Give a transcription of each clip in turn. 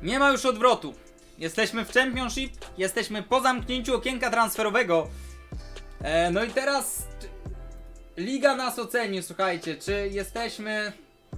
Nie ma już odwrotu. Jesteśmy w Championship, jesteśmy po zamknięciu okienka transferowego. No i teraz liga nas oceni, słuchajcie, czy jesteśmy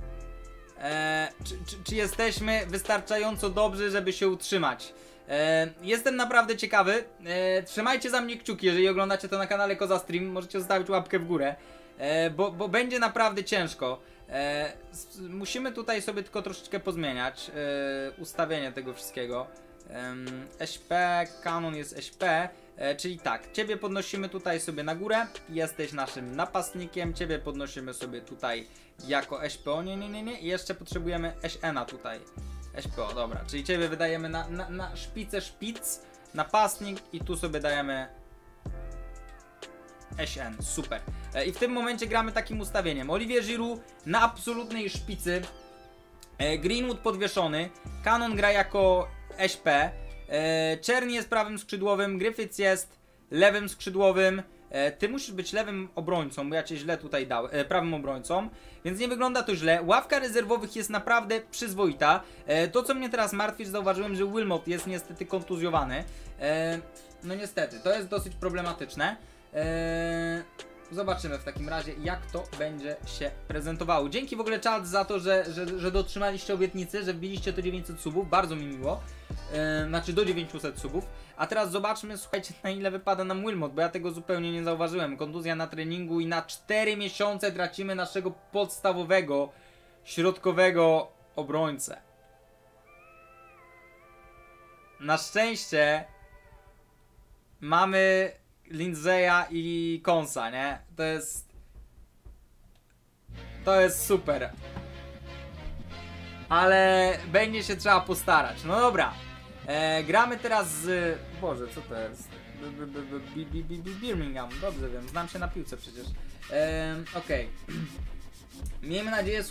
czy jesteśmy wystarczająco dobrzy, żeby się utrzymać. Jestem naprawdę ciekawy. Trzymajcie za mnie kciuki, jeżeli oglądacie to na kanale Koza Stream, możecie zostawić łapkę w górę, bo będzie naprawdę ciężko. Musimy tutaj sobie tylko troszeczkę pozmieniać ustawienie tego wszystkiego. SP, Canon jest SP, czyli tak, ciebie podnosimy tutaj sobie na górę, jesteś naszym napastnikiem, ciebie podnosimy sobie tutaj jako SPO, nie, i jeszcze potrzebujemy SN-a tutaj, SPO, dobra, czyli ciebie wydajemy na szpicę szpic, napastnik i tu sobie dajemy SN, super. I w tym momencie gramy takim ustawieniem, Olivier Giroud na absolutnej szpicy, Greenwood podwieszony, Canon gra jako SP, Czerni jest prawym skrzydłowym, Griffiths jest lewym skrzydłowym, ty musisz być lewym obrońcą, bo ja cię źle tutaj dałem, prawym obrońcą, więc nie wygląda to źle. Ławka rezerwowych jest naprawdę przyzwoita. To co mnie teraz martwi, że zauważyłem, że Wilmot jest niestety kontuzjowany. No niestety, to jest dosyć problematyczne. Zobaczymy w takim razie, jak to będzie się prezentowało. Dzięki w ogóle czat za to, że dotrzymaliście obietnicy, że wbiliście to 900 subów, bardzo mi miło. Znaczy do 900 subów. A teraz zobaczmy, słuchajcie, na ile wypada nam Wilmot, bo ja tego zupełnie nie zauważyłem. Kontuzja na treningu i na 4 miesiące tracimy naszego podstawowego, środkowego obrońcę. Na szczęście mamy Lindseya i Konsa, nie? To jest super. Ale będzie się trzeba postarać. No dobra. Gramy teraz z... Boże, co to jest? Birmingham. Dobrze wiem, znam się na piłce przecież. Okej. Miejmy nadzieję,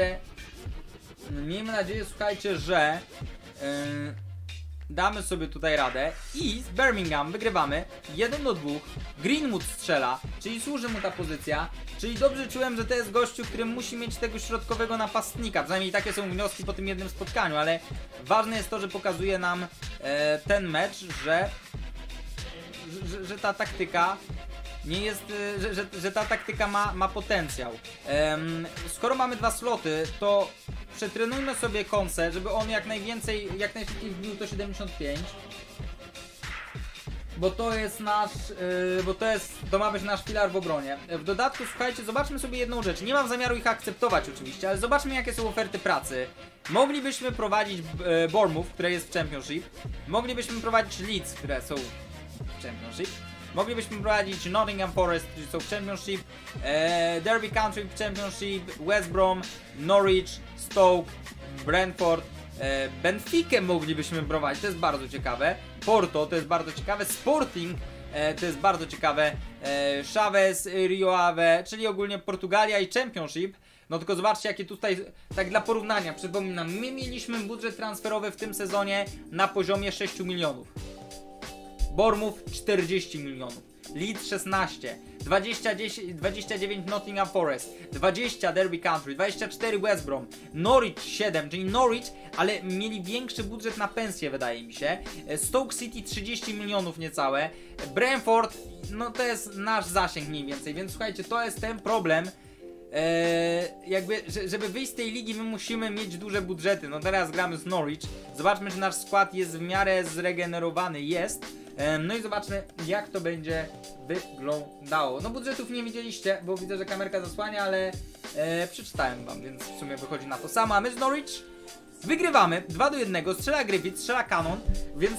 słuchajcie, że damy sobie tutaj radę i z Birmingham wygrywamy 1-2. Greenwood strzela, czyli służy mu ta pozycja, czyli dobrze czułem, że to jest gościu, który musi mieć tego środkowego napastnika, przynajmniej takie są wnioski po tym jednym spotkaniu, ale ważne jest to, że pokazuje nam ten mecz, że ta taktyka nie jest, że ta taktyka ma potencjał. Skoro mamy 2 sloty, to przetrenujmy sobie Konsę, żeby on jak najszybciej wbił to 75. Bo to jest nasz, to ma być nasz filar w obronie. W dodatku, słuchajcie, zobaczmy sobie jedną rzecz. Nie mam zamiaru ich akceptować oczywiście, ale zobaczmy, jakie są oferty pracy. Moglibyśmy prowadzić Bournemouth, które jest w Championship. Moglibyśmy prowadzić Leeds, które są w Championship. Moglibyśmy prowadzić Nottingham Forest, którzy są w Championship, Derby County w Championship, West Brom, Norwich, Stoke, Brentford, Benfica moglibyśmy prowadzić, to jest bardzo ciekawe, Porto, to jest bardzo ciekawe, Sporting, to jest bardzo ciekawe, Chaves, Rio Ave, czyli ogólnie Portugalia i Championship. No tylko zobaczcie, jakie tutaj, tak dla porównania, przypominam, my mieliśmy budżet transferowy w tym sezonie na poziomie 6 milionów. Bournemouth 40 milionów, Leeds 16, 29 Nottingham Forest, 20 Derby County, 24 West Brom, Norwich 7, czyli Norwich, ale mieli większy budżet na pensję, wydaje mi się, Stoke City 30 milionów niecałe, Brentford, no to jest nasz zasięg mniej więcej, więc słuchajcie, to jest ten problem, jakby, żeby wyjść z tej ligi, my musimy mieć duże budżety. No teraz gramy z Norwich, zobaczmy, czy nasz skład jest w miarę zregenerowany, jest. No i zobaczmy, jak to będzie wyglądało. No budżetów nie widzieliście, bo widzę, że kamerka zasłania, ale przeczytałem wam, więc w sumie wychodzi na to samo. A my z Norwich wygrywamy 2-1, strzela Griffith, strzela Canon, więc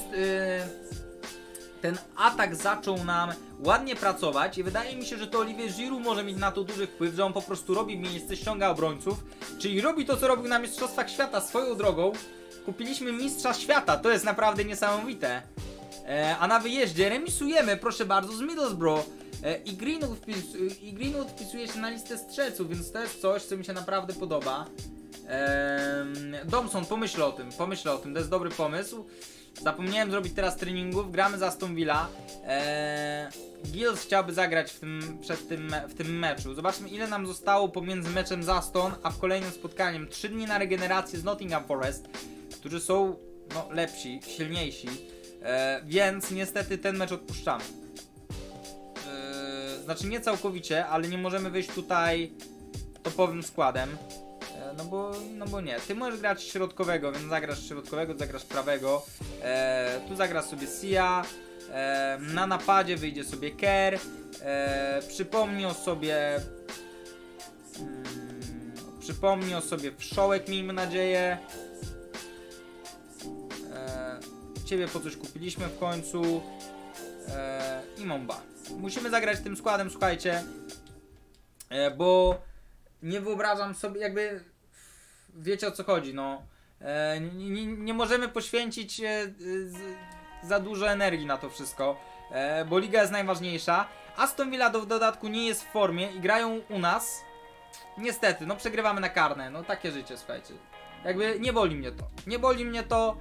ten atak zaczął nam ładnie pracować i wydaje mi się, że to Olivier Giroud może mieć na to duży wpływ, że on po prostu robi miejsce, ściąga obrońców, czyli robi to, co robił na Mistrzostwach Świata. Swoją drogą kupiliśmy Mistrza Świata, to jest naprawdę niesamowite. A na wyjeździe remisujemy, proszę bardzo, z Middlesbrough i Greenwood wpisuje się na listę strzelców, więc to jest coś, co mi się naprawdę podoba. Thompson, pomyślę o tym, to jest dobry pomysł. Zapomniałem zrobić teraz treningów, gramy za Aston Villa. Gills chciałby zagrać w tym meczu. Zobaczmy, ile nam zostało pomiędzy meczem z Aston a w kolejnym spotkaniem. 3 dni na regenerację z Nottingham Forest, którzy są no, lepsi, silniejsi, więc niestety ten mecz odpuszczamy. Znaczy nie całkowicie, ale nie możemy wyjść tutaj topowym składem. No bo nie. Ty możesz grać środkowego, więc zagrasz środkowego, zagrasz prawego. Tu zagrasz sobie Sia. Na napadzie wyjdzie sobie Kerr. Przypomnij o sobie Wszołek, miejmy nadzieję. Ciebie po coś kupiliśmy w końcu. I Momba. Musimy zagrać tym składem, słuchajcie. Bo nie wyobrażam sobie, jakby wiecie o co chodzi, no. Nie możemy poświęcić za dużo energii na to wszystko, bo liga jest najważniejsza. Aston Villa w dodatku nie jest w formie i grają u nas. Niestety, no przegrywamy na karne, no takie życie, słuchajcie. Jakby nie boli mnie to. Nie boli mnie to.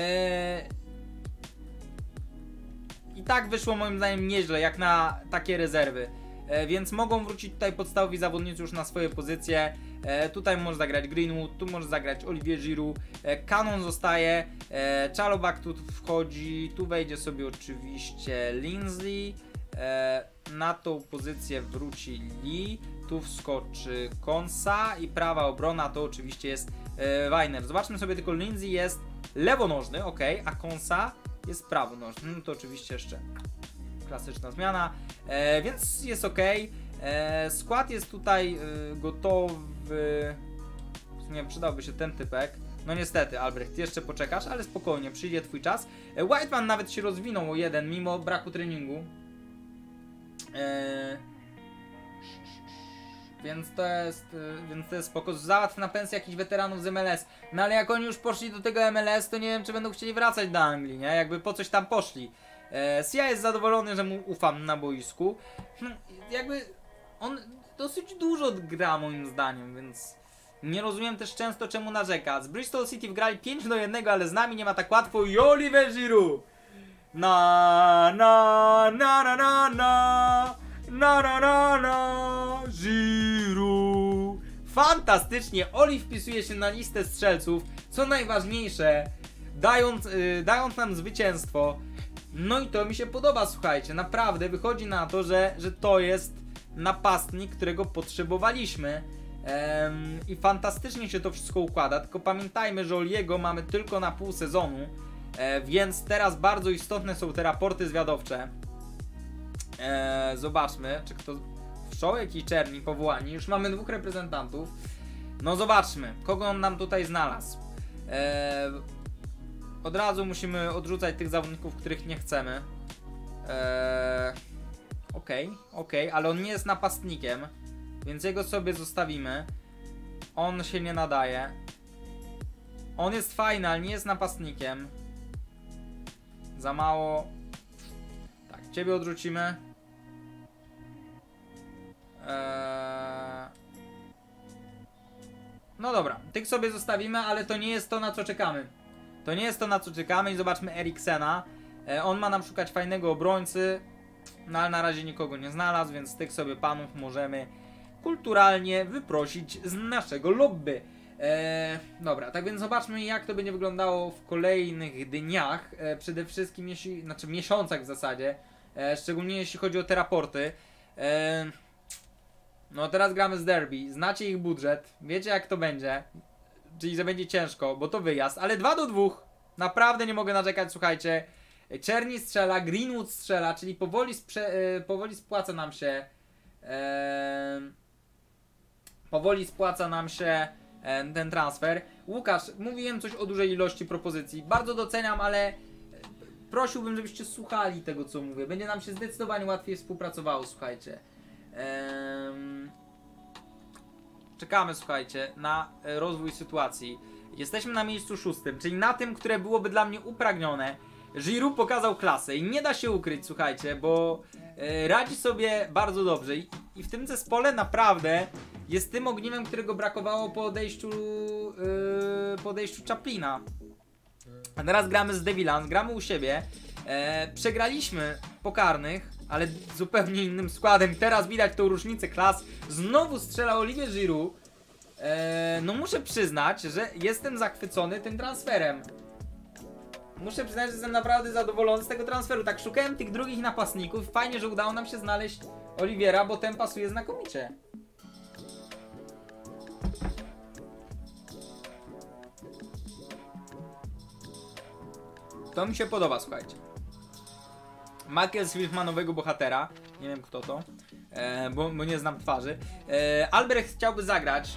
I tak wyszło moim zdaniem nieźle, jak na takie rezerwy. Więc mogą wrócić tutaj podstawowi zawodnicy już na swoje pozycje. Tutaj może zagrać Greenwood, tu może zagrać Olivier Giroud. Kanon zostaje, Chalobah tu wchodzi, tu wejdzie sobie oczywiście Lindsay. Na tą pozycję wróci Lee, tu wskoczy Konsa i prawa obrona to oczywiście jest Weiner. Zobaczmy sobie, tylko Lindsay jest lewonożny, ok, a Konsa jest prawonożny, no to oczywiście jeszcze klasyczna zmiana, więc jest ok. Skład jest tutaj gotowy. W sumie przydałby się ten typek. No niestety, Albrecht, jeszcze poczekasz, ale spokojnie, przyjdzie twój czas. Whiteman nawet się rozwinął o 1 mimo braku treningu. Więc to jest spoko. Załatw na pensję jakichś weteranów z MLS. No ale jak oni już poszli do tego MLS, to nie wiem, czy będą chcieli wracać do Anglii, nie? Jakby po coś tam poszli. Sia jest zadowolony, że mu ufam na boisku. Jakby on dosyć dużo gra moim zdaniem, więc nie rozumiem też często, czemu narzeka. Z Bristol City wgrali 5-1, ale z nami nie ma tak łatwo. I Olivier Giroud! Giroud! Fantastycznie! Oli wpisuje się na listę strzelców, co najważniejsze, dając nam zwycięstwo. No i to mi się podoba, słuchajcie, naprawdę wychodzi na to, że to jest napastnik, którego potrzebowaliśmy. I fantastycznie się to wszystko układa, tylko pamiętajmy, że Oliego mamy tylko na pół sezonu, więc teraz bardzo istotne są te raporty zwiadowcze. Zobaczmy, czy kto... Wszołek i Czerni powołani, już mamy 2 reprezentantów. No zobaczmy, kogo on nam tutaj znalazł. Od razu musimy odrzucać tych zawodników, których nie chcemy. Okej, ale on nie jest napastnikiem, więc jego sobie zostawimy. On się nie nadaje. On jest fajny, ale nie jest napastnikiem. Za mało. Tak, ciebie odrzucimy. No dobra, tych sobie zostawimy, ale to nie jest to, na co czekamy. To nie jest to, na co czekamy i zobaczmy Eriksena. On ma nam szukać fajnego obrońcy, no ale na razie nikogo nie znalazł, więc tych sobie panów możemy kulturalnie wyprosić z naszego lobby. Dobra, tak więc zobaczmy, jak to będzie wyglądało w kolejnych dniach, przede wszystkim znaczy miesiącach w zasadzie, szczególnie jeśli chodzi o te raporty. No teraz gramy z Derby, znacie ich budżet, wiecie jak to będzie, czyli że będzie ciężko, bo to wyjazd, ale 2-2, naprawdę nie mogę narzekać, słuchajcie. Czerni strzela, Greenwood strzela, czyli powoli spłaca nam się ten transfer. Łukasz, mówiłem coś o dużej ilości propozycji, bardzo doceniam, ale prosiłbym, żebyście słuchali tego, co mówię. Będzie nam się zdecydowanie łatwiej współpracowało, słuchajcie. Czekamy, słuchajcie, na rozwój sytuacji. Jesteśmy na miejscu 6, czyli na tym, które byłoby dla mnie upragnione. Giroud pokazał klasę i nie da się ukryć, słuchajcie, bo radzi sobie bardzo dobrze i w tym zespole naprawdę jest tym ogniwem, którego brakowało po odejściu Chaplina. A teraz gramy z Devilans, gramy u siebie. Przegraliśmy pokarnych, ale zupełnie innym składem. Teraz widać tą różnicę klas. Znowu strzela Olivier Giroud. No muszę przyznać, że jestem zachwycony tym transferem. muszę przyznać, że jestem naprawdę zadowolony z tego transferu. Tak szukałem tych drugich napastników. Fajnie, że udało nam się znaleźć Oliwiera, bo ten pasuje znakomicie. To mi się podoba, słuchajcie. Macklemore ma nowego bohatera. Nie wiem kto to, bo nie znam twarzy. Albrecht chciałby zagrać.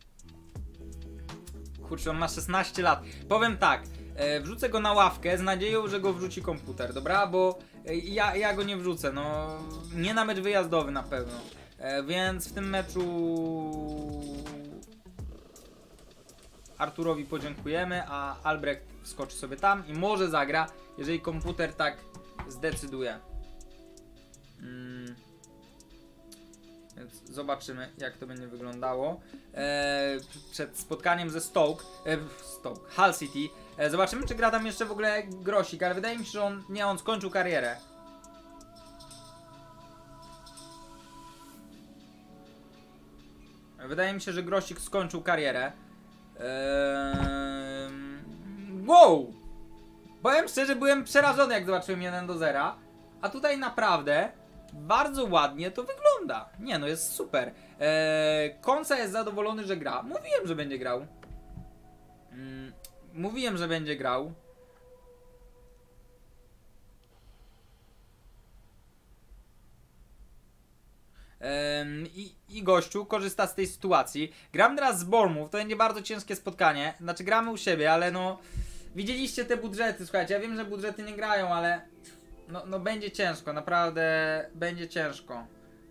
Kurczę, on ma 16 lat. Powiem tak, wrzucę go na ławkę z nadzieją, że go wrzuci komputer, dobra? Bo ja go nie wrzucę, no. Nie na mecz wyjazdowy na pewno. Więc w tym meczu Arturowi podziękujemy, a Albrecht wskoczy sobie tam i może zagra, jeżeli komputer tak zdecyduje. Więc zobaczymy, jak to będzie wyglądało. Przed spotkaniem ze Hull City. Zobaczymy, czy gra tam jeszcze w ogóle Grosik, ale wydaje mi się, że on skończył karierę. Wydaje mi się, że Grosik skończył karierę. Wow! Powiem szczerze, byłem przerażony, jak zobaczyłem 1-0. A tutaj naprawdę bardzo ładnie to wygląda. Nie no, jest super. Konsa jest zadowolony, że gra. Mówiłem, że będzie grał. Mówiłem, że będzie grał. I gościu korzysta z tej sytuacji. Gram teraz z Bournemouth, to będzie bardzo ciężkie spotkanie. Znaczy gramy u siebie, ale no widzieliście te budżety, słuchajcie, ja wiem, że budżety nie grają, ale no będzie ciężko, naprawdę będzie ciężko.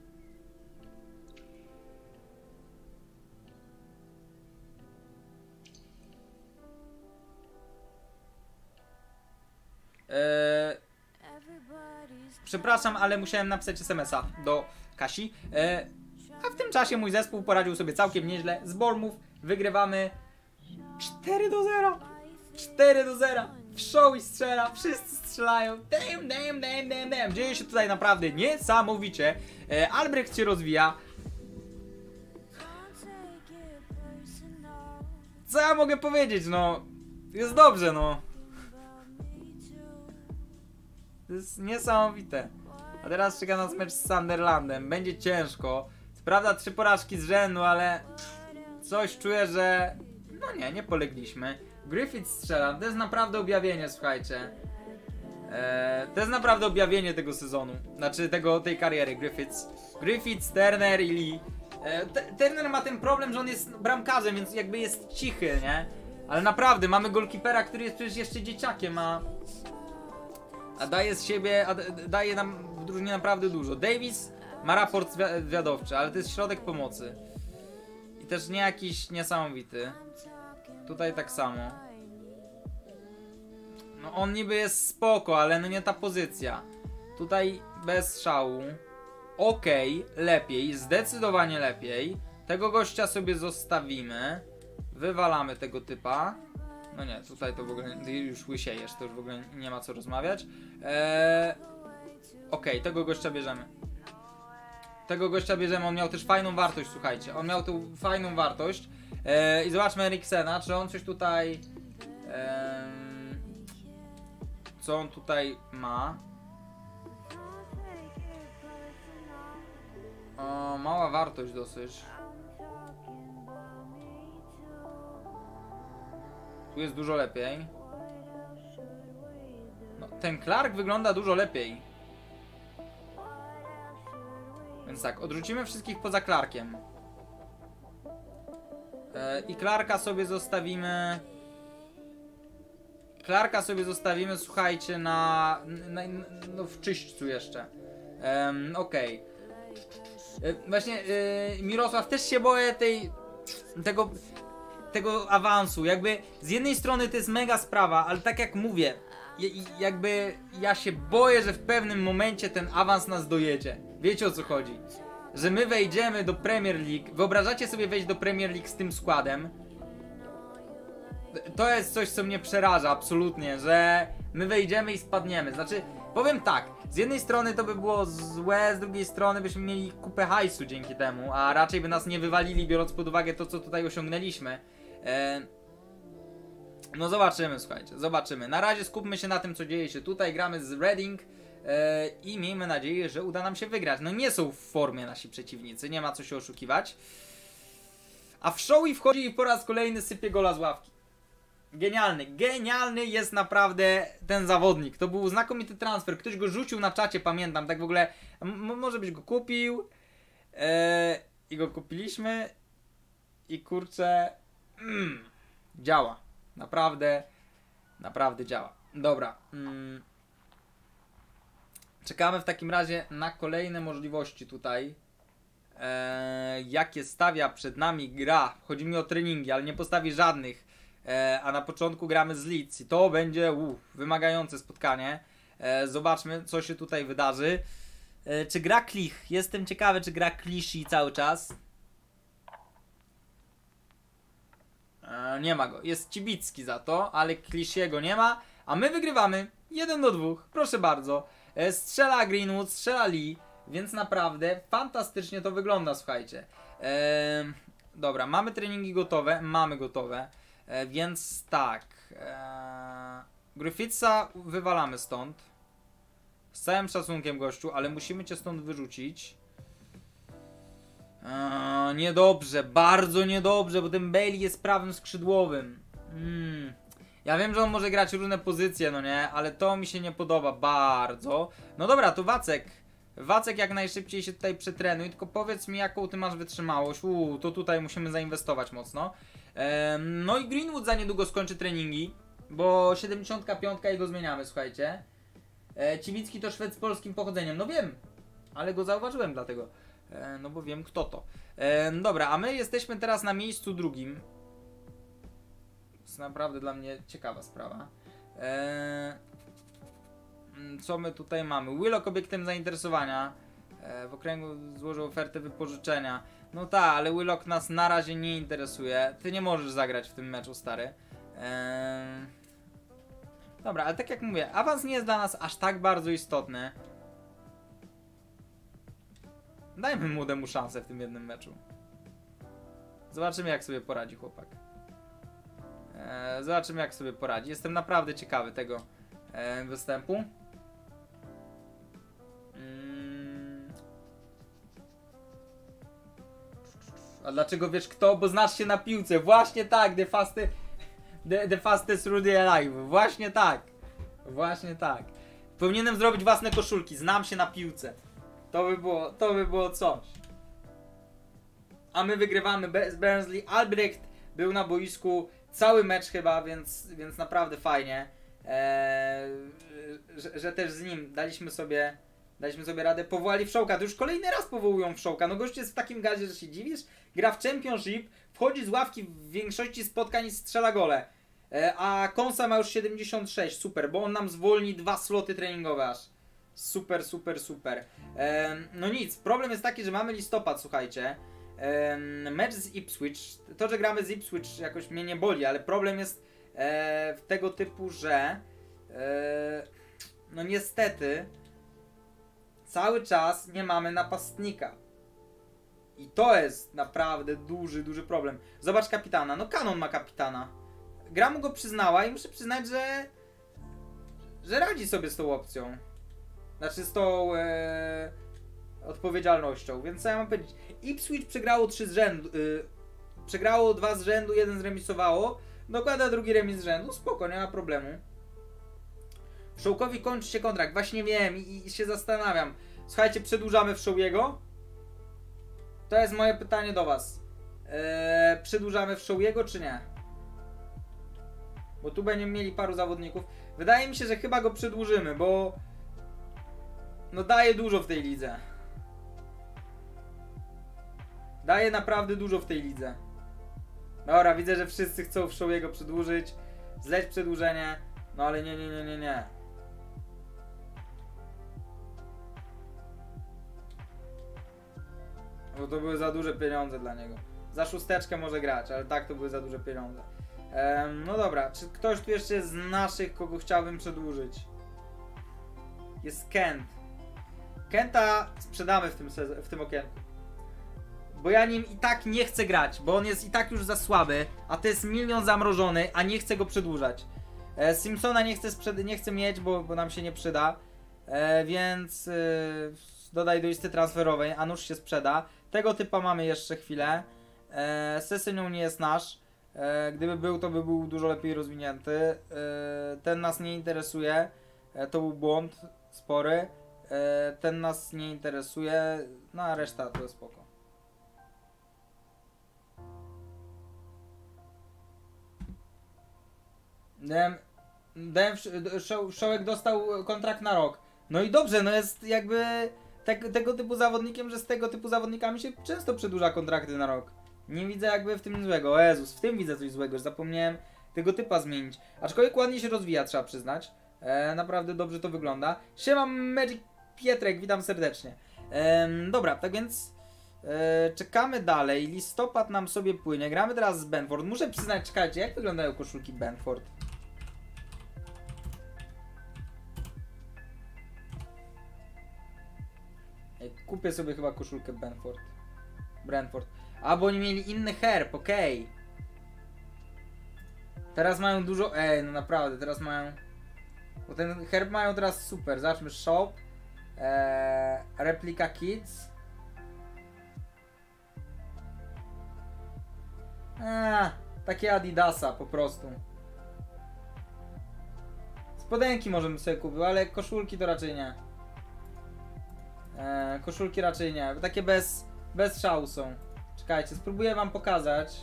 Przepraszam, ale musiałem napisać SMS-a do Kasi. A w tym czasie mój zespół poradził sobie całkiem nieźle. Z Bournemouth wygrywamy 4-0. 4-0. Wszoł i strzela, wszyscy strzelają. Damn. Dzieje się tutaj naprawdę niesamowicie. Albrecht się rozwija. Co ja mogę powiedzieć, no? Jest dobrze, no. To jest niesamowite. A teraz czeka nas mecz z Sunderlandem. Będzie ciężko. Co prawda 3 porażki z rzędu, ale coś czuję, że no nie polegliśmy. Griffith strzela. To jest naprawdę objawienie, słuchajcie. To jest naprawdę objawienie tego sezonu. Znaczy tej kariery Griffiths, Turner i Lee. Turner ma ten problem, że on jest bramkarzem, więc jakby jest cichy, nie? Ale naprawdę, mamy golkipera, który jest przecież jeszcze dzieciakiem, a daje z siebie, daje nam w drużynie naprawdę dużo. Davis ma raport wywiadowczy, ale to jest środek pomocy. I też nie jakiś niesamowity. Tutaj tak samo. No on niby jest spoko, ale no nie ta pozycja. Tutaj bez szału. Okej, lepiej, zdecydowanie lepiej. Tego gościa sobie zostawimy. Wywalamy tego typa. No nie, tutaj to w ogóle już łysiejesz, to już w ogóle nie ma co rozmawiać. Okej, tego gościa bierzemy. Tego gościa bierzemy, on miał też fajną wartość, słuchajcie. On miał tu fajną wartość. I zobaczmy Eriksena, czy on coś tutaj... co on tutaj ma? O, mała wartość dosyć. Tu jest dużo lepiej. No, ten Clark wygląda dużo lepiej. Więc tak, odrzucimy wszystkich poza Clarkiem. I Clarka sobie zostawimy... słuchajcie, no w czyśćcu jeszcze. Okej. Właśnie Mirosław, też się boję tego awansu. Jakby z jednej strony to jest mega sprawa, ale tak jak mówię, jakby ja się boję, że w pewnym momencie ten awans nas dojedzie. Wiecie, o co chodzi? Że my wejdziemy do Premier League. Wyobrażacie sobie wejść do Premier League z tym składem? To jest coś, co mnie przeraża absolutnie, że my wejdziemy i spadniemy. Znaczy, powiem tak, z jednej strony to by było złe, z drugiej strony byśmy mieli kupę hajsu dzięki temu, a raczej by nas nie wywalili, biorąc pod uwagę to, co tutaj osiągnęliśmy. No zobaczymy, słuchajcie, zobaczymy. Na razie skupmy się na tym, co dzieje się tutaj. Gramy z Reading i miejmy nadzieję, że uda nam się wygrać. No nie są w formie nasi przeciwnicy, nie ma co się oszukiwać. A w Showy wchodzi i po raz kolejny sypie gola z ławki. Genialny, genialny jest naprawdę ten zawodnik. To był znakomity transfer. Ktoś go rzucił na czacie, pamiętam. Tak w ogóle, może byś go kupił. I go kupiliśmy. I kurczę, działa. Naprawdę, naprawdę działa. Dobra. Czekamy w takim razie na kolejne możliwości tutaj. Jakie stawia przed nami gra. Chodzi mi o treningi, ale nie postawi żadnych. A na początku gramy z Leeds i to będzie wymagające spotkanie. Zobaczmy, co się tutaj wydarzy. Czy gra Klich? Jestem ciekawy, czy gra Clichy cały czas. Nie ma go. Jest Cibicki za to, ale Clichy'ego nie ma. A my wygrywamy 1-2. Proszę bardzo. Strzela Greenwood, strzela Lee. Więc naprawdę fantastycznie to wygląda, słuchajcie. Dobra, mamy treningi gotowe. Mamy gotowe. Więc tak. Griffithsa wywalamy stąd. Z całym szacunkiem, gościu, ale musimy cię stąd wyrzucić. Niedobrze, bardzo niedobrze, bo ten Bailey jest prawym skrzydłowym. Ja wiem, że on może grać różne pozycje, no nie, ale to mi się nie podoba bardzo. No dobra, to Wacek. Wacek jak najszybciej się tutaj przetrenuj, tylko powiedz mi, jaką ty masz wytrzymałość. To tutaj musimy zainwestować mocno. No i Greenwood za niedługo skończy treningi, bo 75 i go zmieniamy, słuchajcie. Cibicki to Szwed z polskim pochodzeniem, no wiem, ale go zauważyłem dlatego. No bo wiem kto to. Dobra, a my jesteśmy teraz na miejscu drugim. To jest naprawdę dla mnie ciekawa sprawa. Co my tutaj mamy? Willock obiektem zainteresowania. W okręgu złożył ofertę wypożyczenia. No tak, ale Willock nas na razie nie interesuje. Ty nie możesz zagrać w tym meczu, stary. Dobra, ale tak jak mówię, awans nie jest dla nas aż tak bardzo istotny. Dajmy młodemu szansę w tym jednym meczu. Zobaczymy, jak sobie poradzi chłopak. Zobaczymy, jak sobie poradzi. Jestem naprawdę ciekawy tego występu. A dlaczego wiesz kto? Bo znasz się na piłce. Właśnie tak, the fastest Rudy alive. Właśnie tak. Właśnie tak. Powinienem zrobić własne koszulki. Znam się na piłce. To by było coś. A my wygrywamy z Barnsley. Albrecht był na boisku cały mecz chyba, więc naprawdę fajnie. Że też z nim daliśmy sobie radę. Powołali Wszołka. To już kolejny raz powołują Wszołka. No gość jest w takim gazie, że się dziwisz. Gra w Championship, wchodzi z ławki w większości spotkań i strzela gole. A Konsa ma już 76. Super, bo on nam zwolni 2 sloty treningowe aż. Super, super, super. No nic, problem jest taki, że mamy listopad, słuchajcie. Mecz z Ipswich. To, że gramy z Ipswich jakoś mnie nie boli, ale problem jest w tego typu, że no niestety cały czas nie mamy napastnika. I to jest naprawdę duży, duży problem. Zobacz kapitana. No Canon ma kapitana. Gra mu go przyznała i muszę przyznać, że radzi sobie z tą opcją. Znaczy z tą odpowiedzialnością. Więc co ja mam powiedzieć? Ipswich przegrało 3 z rzędu. Przegrało 2 z rzędu, 1 zremisowało. Dokłada drugi remis z rzędu. Spoko, nie ma problemu. Wszołkowi kończy się kontrakt. Właśnie wiem i się zastanawiam. Słuchajcie, przedłużamy Wszołkiego? To jest moje pytanie do was. Przedłużamy Wszołkiego czy nie? Bo tu będziemy mieli paru zawodników. Wydaje mi się, że chyba go przedłużymy, bo no daje dużo w tej lidze. Daje naprawdę dużo w tej lidze. Dobra, widzę, że wszyscy chcą Wszołkiego przedłużyć. Zleć przedłużenie. No ale nie. Bo to były za duże pieniądze dla niego. Za 6 może grać, ale tak to były za duże pieniądze. No dobra, czy ktoś tu jeszcze z naszych, kogo chciałbym przedłużyć? Jest Kent. Kenta sprzedamy w tym okienku. bo ja nim i tak nie chcę grać, bo on jest i tak już za słaby, a to jest milion zamrożony, a nie chcę go przedłużać. Simpsona nie chcę mieć, bo nam się nie przyda, więc dodaj do listy transferowej, a nóż się sprzeda. Tego typa mamy jeszcze chwilę. Sesynią nie jest nasz. Gdyby był, to by był dużo lepiej rozwinięty. Ten nas nie interesuje. To był błąd spory. Ten nas nie interesuje. No a reszta to jest spoko. Szołek dostał kontrakt na rok. No i dobrze, no jest jakby tego typu zawodnikiem, że z tego typu zawodnikami się często przedłuża kontrakty na rok. Nie widzę jakby w tym nic złego. O Jezus, w tym widzę coś złego, że zapomniałem tego typa zmienić. Aczkolwiek ładnie się rozwija, trzeba przyznać. Naprawdę dobrze to wygląda. Siema Magic Pietrek, witam serdecznie. Dobra, tak więc czekamy dalej. Listopad nam sobie płynie. Gramy teraz z Benford. Muszę przyznać, czekajcie, jak wyglądają koszulki Benford? Kupię sobie chyba koszulkę Brentford. A, bo oni mieli inny herb, okej. Teraz mają dużo... no naprawdę, teraz mają... Bo ten herb mają teraz super. Zobaczmy, shop. Replika Kids. Takie Adidasa po prostu. Spodenki możemy sobie kupić, ale koszulki to raczej nie. Koszulki raczej nie, bo takie bez szału są. Czekajcie, spróbuję wam pokazać.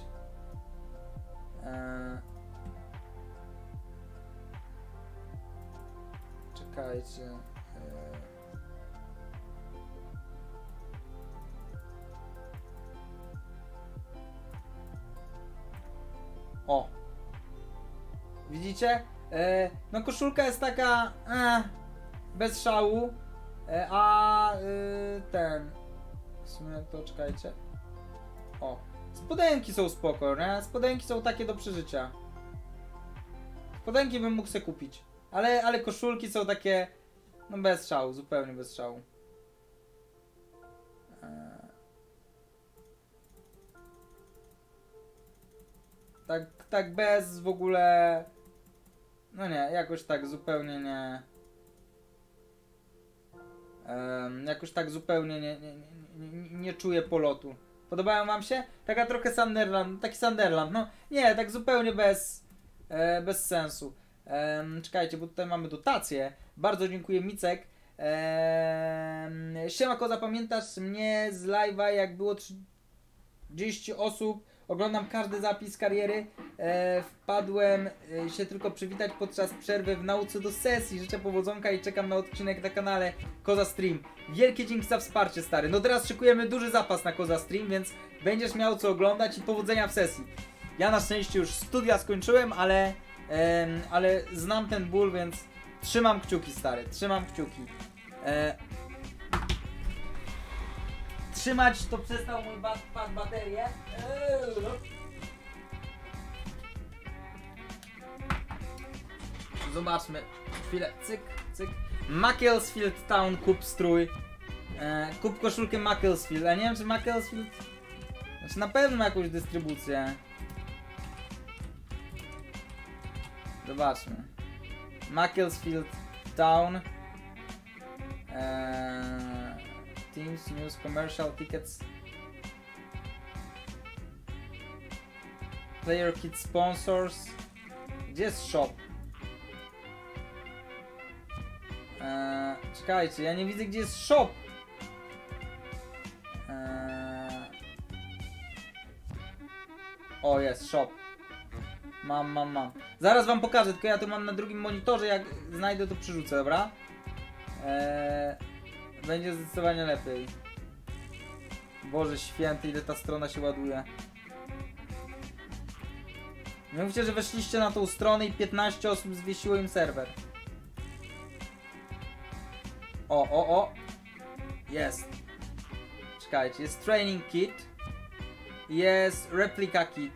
Czekajcie. O! Widzicie? No koszulka jest taka bez szału, ten w sumie to czekajcie. O! Spodenki są spoko, nie? Spodenki są takie do przeżycia. Spodenki bym mógł sobie kupić. Ale koszulki są takie no bez szału, zupełnie bez szału. Tak bez w ogóle... No nie, jakoś tak zupełnie nie... Jakoś tak zupełnie nie czuję polotu. Podobają wam się? Taka trochę Sunderland, taki Sunderland, no nie, tak zupełnie bez sensu. Czekajcie, bo tutaj mamy dotację. Bardzo dziękuję Micek. Siema Koza, pamiętasz mnie z live'a, jak było 30 osób? Oglądam każdy zapis kariery. Wpadłem się tylko przywitać podczas przerwy w nauce do sesji. Życzę powodzonka i czekam na odcinek na kanale Koza Stream. Wielkie dzięki za wsparcie, stary. No teraz szykujemy duży zapas na Koza Stream, więc będziesz miał co oglądać i powodzenia w sesji. Ja na szczęście już studia skończyłem, ale znam ten ból, więc trzymam kciuki, stary. Trzymam kciuki. Trzymać to przestał mój pad baterię. Zobaczmy. Chwilę. Cyk, cyk. Macclesfield Town kup strój. Kup koszulkę Macclesfield. A nie wiem, czy Macclesfield... Znaczy na pewno ma jakąś dystrybucję. Zobaczmy. Macclesfield Town. Teams, news, commercial, tickets. Player kit sponsors. Gdzie jest shop? Czekajcie, ja nie widzę gdzie jest shop. O, jest shop. Mam. Zaraz wam pokażę, tylko ja tu mam na drugim monitorze, jak znajdę to przerzucę, dobra? Będzie zdecydowanie lepiej. Boże święty, ile ta strona się ładuje. Nie mówcie, że weszliście na tą stronę i 15 osób zwiesiło im serwer. O. Jest. Czekajcie, jest training kit. Jest replica kit.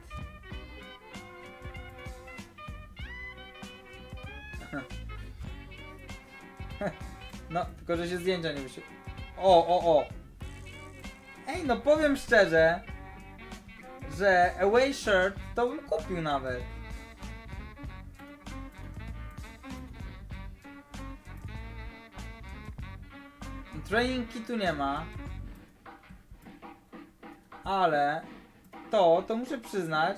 No, tylko że się zdjęcia nie wyświetla. O. Ej, no powiem szczerze, że away shirt to bym kupił nawet. Training kitu nie ma. Ale to muszę przyznać,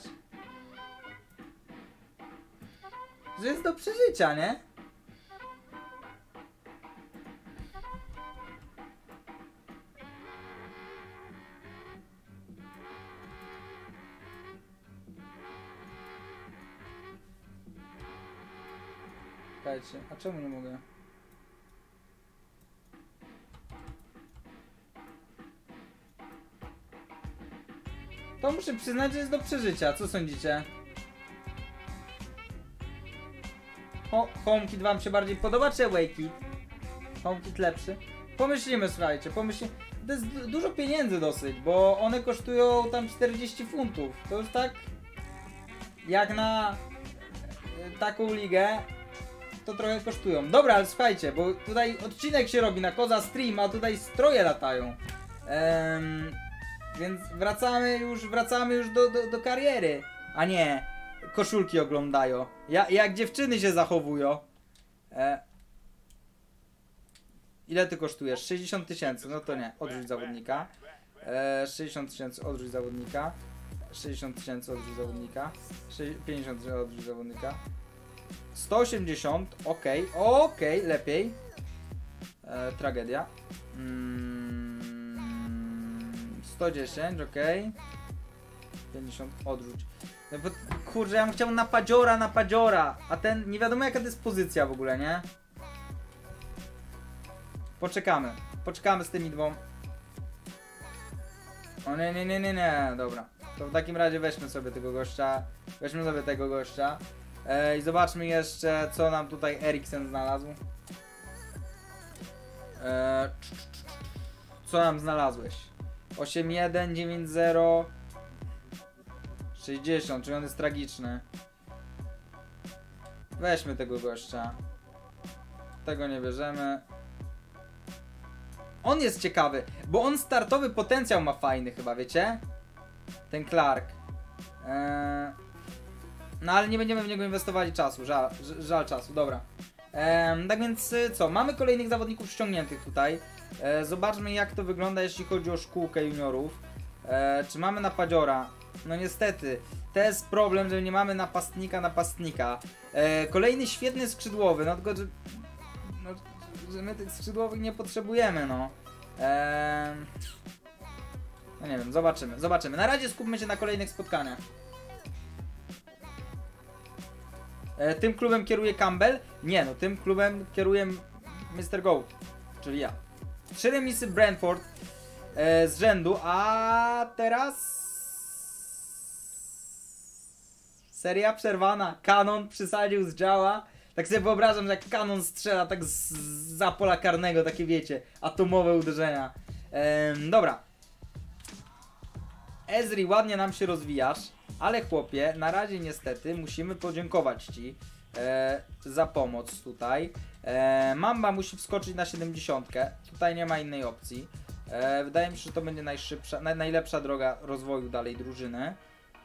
że jest do przeżycia, nie? Czekajcie, a czemu nie mogę? To muszę przyznać, że jest do przeżycia. Co sądzicie? HomeKit wam się bardziej podoba, czy AwayKit? HomeKit lepszy? Pomyślimy, słuchajcie, pomyślimy. To jest dużo pieniędzy dosyć, bo one kosztują tam 40 funtów. To już tak jak na taką ligę to trochę kosztują. Dobra, ale słuchajcie, bo tutaj odcinek się robi na Koza Stream, a tutaj stroje latają. Więc wracamy już do kariery, a nie koszulki oglądają. Jak dziewczyny się zachowują. Ile ty kosztujesz? 60 000, no to nie, odrzuć zawodnika. 60 000, odrzuć zawodnika. 60 000, odrzuć zawodnika. 50 000, odrzuć zawodnika. 180, okej, lepiej. Tragedia. 110, okej. 50, odrzuć. No bo, kurczę, ja bym chciał na padziora, a ten, nie wiadomo jaka to jest pozycja w ogóle, nie? Poczekamy z tymi dwoma. O nie, dobra. To w takim razie weźmy sobie tego gościa. I zobaczmy jeszcze, co nam tutaj Eriksen znalazł. Co nam znalazłeś? 8-1, 9-0, 60, czyli on jest tragiczny. Weźmy tego gościa. Tego nie bierzemy. On jest ciekawy, bo on startowy potencjał ma fajny chyba, wiecie? Ten Clark. No ale nie będziemy w niego inwestowali czasu, żal czasu, dobra. Tak więc co, mamy kolejnych zawodników ściągniętych tutaj. Zobaczmy jak to wygląda jeśli chodzi o szkółkę juniorów. Czy mamy napadziora? No niestety, to jest problem, że nie mamy napastnika. Kolejny świetny skrzydłowy, no tylko że my tych skrzydłowych nie potrzebujemy, no. No nie wiem, zobaczymy. Na razie skupmy się na kolejnych spotkaniach. Tym klubem kieruje Campbell? Nie, no tym klubem kieruje Mr. Goat, czyli ja. 3 remisy Brentford z rzędu, a teraz seria przerwana. Kanon przysadził z działa. Tak sobie wyobrażam, że jak kanon strzela tak za pola karnego, takie wiecie, atomowe uderzenia. Dobra. Ezri, ładnie nam się rozwijasz, ale chłopie, na razie niestety musimy podziękować ci za pomoc tutaj. Mamba musi wskoczyć na 70. Tutaj nie ma innej opcji. Wydaje mi się, że to będzie najlepsza droga rozwoju dalej drużyny.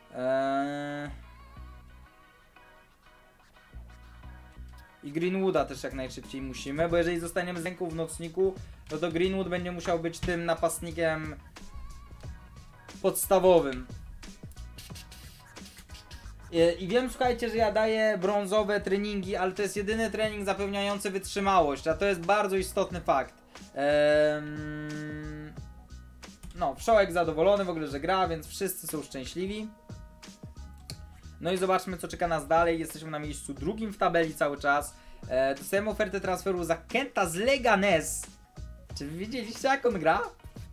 I Greenwooda też jak najszybciej musimy, bo jeżeli zostaniemy z ręką w nocniku, no to Greenwood będzie musiał być tym napastnikiem podstawowym. I wiem, słuchajcie, że ja daję brązowe treningi, ale to jest jedyny trening zapewniający wytrzymałość, a to jest bardzo istotny fakt. No, Wszołek zadowolony w ogóle, że gra, więc wszyscy są szczęśliwi. No i zobaczmy, co czeka nas dalej. Jesteśmy na miejscu drugim w tabeli cały czas. Dostajemy ofertę transferu za Kenta z Leganes. Czy wy widzieliście, jak on gra?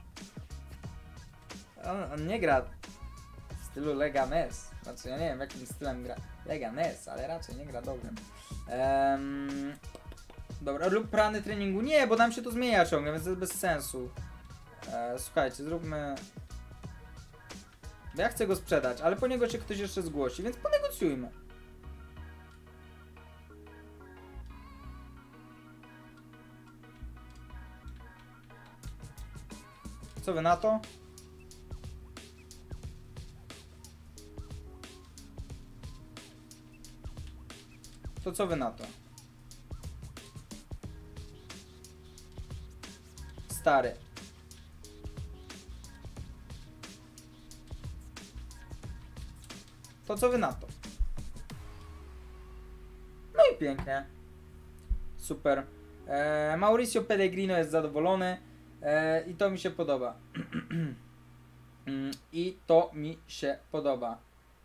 On nie gra w stylu Leganes. Znaczy, ja nie wiem, jakim stylem gra Leganes, ale raczej nie gra dobrym. Dobra, lub plany treningu. Nie, bo nam się to zmienia ciągle, więc to jest bez sensu. Słuchajcie, zróbmy... Bo ja chcę go sprzedać, ale po niego się ktoś jeszcze zgłosi, więc ponegocjujmy. Co wy na to? co wy na to? Stary. To co wy na to? No i pięknie. Super. Mauricio Pellegrino jest zadowolony. I to mi się podoba. I to mi się podoba.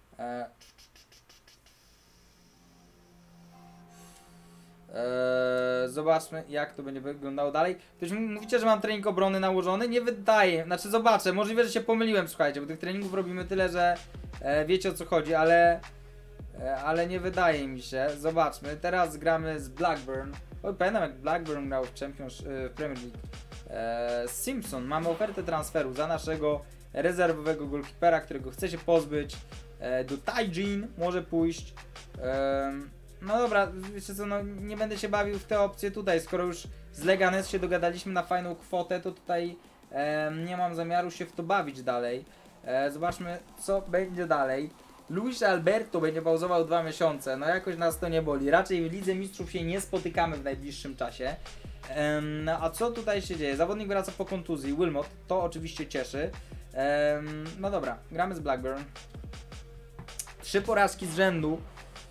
Zobaczmy, jak to będzie wyglądało dalej. Ktoś mówicie, że mam trening obrony nałożony? Nie wydaje. Znaczy zobaczę, możliwe, że się pomyliłem, słuchajcie, bo tych treningów robimy tyle, że wiecie o co chodzi, ale nie wydaje mi się. Zobaczmy, teraz gramy z Blackburn. Oj, pamiętam jak Blackburn grał w Premier League. Simpson, mamy ofertę transferu za naszego rezerwowego golkipera, którego chce się pozbyć. Do Taijin może pójść. No dobra, wiecie co, no nie będę się bawił w te opcje tutaj, skoro już z Leganes się dogadaliśmy na fajną kwotę, to tutaj nie mam zamiaru się w to bawić dalej. Zobaczmy, co będzie dalej. Luis Alberto będzie pauzował 2 miesiące, no jakoś nas to nie boli. Raczej w Lidze Mistrzów się nie spotykamy w najbliższym czasie. A co tutaj się dzieje? Zawodnik wraca po kontuzji, Wilmot, to oczywiście cieszy. No dobra, gramy z Blackburn. 3 porażki z rzędu.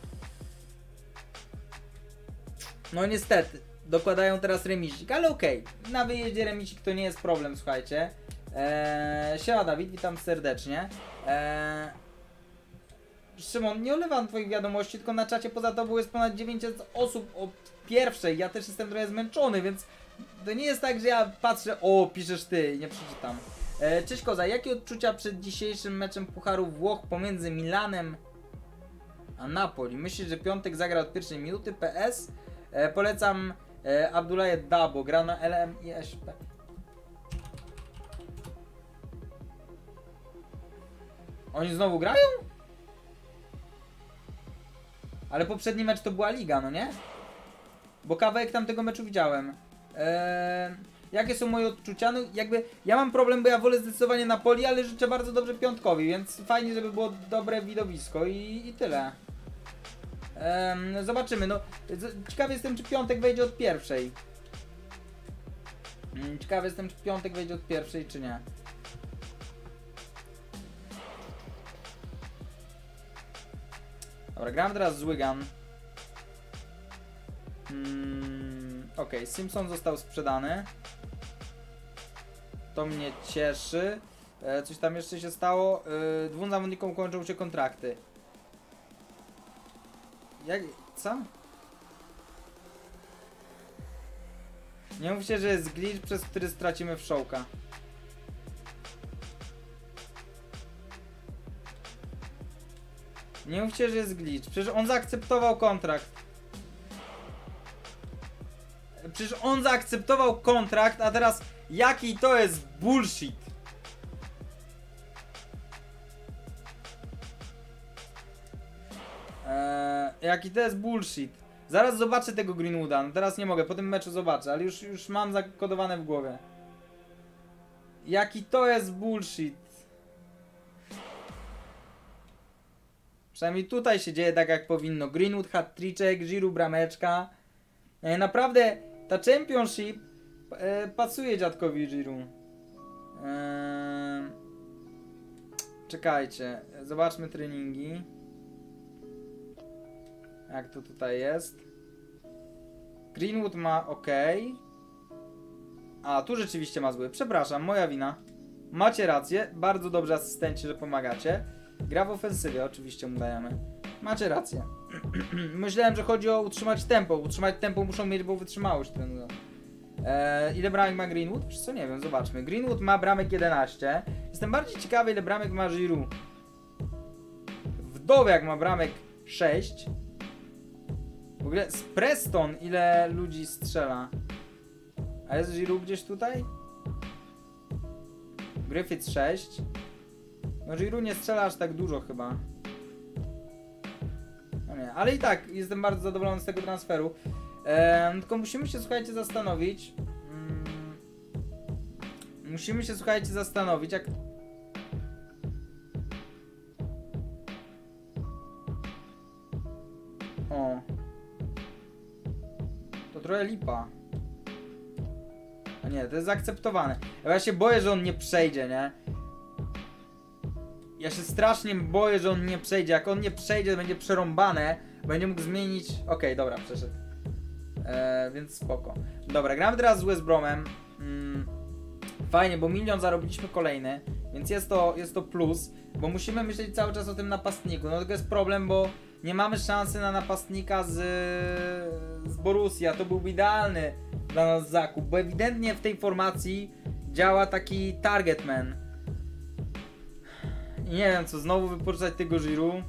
No niestety, dokładają teraz remisik, ale okej. Na wyjeździe remisik to nie jest problem, słuchajcie. Siema Dawid, witam serdecznie. Szymon, nie olewam twoich wiadomości, tylko na czacie poza tobą jest ponad 900 osób o pierwszej. Ja też jestem trochę zmęczony, więc to nie jest tak, że ja patrzę, o, piszesz ty, nie przeczytam. Cześć Koza, jakie odczucia przed dzisiejszym meczem Pucharu Włoch pomiędzy Milanem a Napoli? Myślisz, że piątek zagra od pierwszej minuty? PS? Polecam Abdoulaye Dabo, gra na LM i SP. Oni znowu grają? Ale poprzedni mecz to była liga, no nie? Bo kawałek tamtego meczu widziałem. Jakie są moje odczucia? No jakby ja mam problem, bo ja wolę zdecydowanie Napoli, ale życzę bardzo dobrze piątkowi, więc fajnie, żeby było dobre widowisko i tyle. Zobaczymy, no ciekawy jestem, czy piątek wejdzie od pierwszej. Ciekawy jestem, czy piątek wejdzie od pierwszej, czy nie. Dobra, gram teraz z Wigan. Okej, Simpson został sprzedany. To mnie cieszy. Coś tam jeszcze się stało. 2 zawodnikom kończą się kontrakty. Jak? Co? Nie mówcie, że jest glitch, przez który stracimy wszołka. Nie mówcie, że jest glitch. Przecież on zaakceptował kontrakt. Przecież on zaakceptował kontrakt, a teraz jaki to jest bullshit. Jaki to jest bullshit. Zaraz zobaczę tego Greenwooda. No teraz nie mogę, po tym meczu zobaczę, ale już mam zakodowane w głowie. Jaki to jest bullshit. Przynajmniej tutaj się dzieje tak jak powinno. Greenwood hat-triczek, Giroud brameczka. Naprawdę ta Championship pasuje dziadkowi Giroud. Czekajcie, zobaczmy treningi. Jak to tutaj jest? Greenwood ma ok. A, tu rzeczywiście ma zły. Przepraszam, moja wina. Macie rację, bardzo dobrze asystenci, że pomagacie. Gra w ofensywie, oczywiście mu dajemy. Macie rację. Myślałem, że chodzi o utrzymać tempo. Utrzymać tempo muszą mieć, bo wytrzymałość trenują. Ile bramek ma Greenwood? Czy co, nie wiem, zobaczmy. Greenwood ma bramek 11. Jestem bardziej ciekawy, ile bramek ma Giroud. Wdowiak ma bramek 6. W ogóle z Preston ile ludzi strzela? A jest Giroud gdzieś tutaj? Griffith 6. No Giroud nie strzela aż tak dużo chyba. No nie, ale i tak jestem bardzo zadowolony z tego transferu. Tylko musimy się, słuchajcie, zastanowić. Musimy się, słuchajcie, zastanowić, jak... O. trochę lipa. A nie, to jest zaakceptowane. Ja się boję, że on nie przejdzie, nie? Ja się strasznie boję, że on nie przejdzie. Jak on nie przejdzie, to będzie przerąbane. Będzie mógł zmienić... Okej, dobra, przeszedł. Więc spoko. Dobra, gramy teraz z West Bromem. Fajnie, bo 1 000 000 zarobiliśmy kolejny. Więc jest to plus. Bo musimy myśleć cały czas o tym napastniku. No tylko jest problem, bo nie mamy szansy na napastnika z Borussii. A to byłby idealny dla nas zakup. Bo ewidentnie w tej formacji działa taki target man. I nie wiem co, znowu wypożyczać tego Giroud.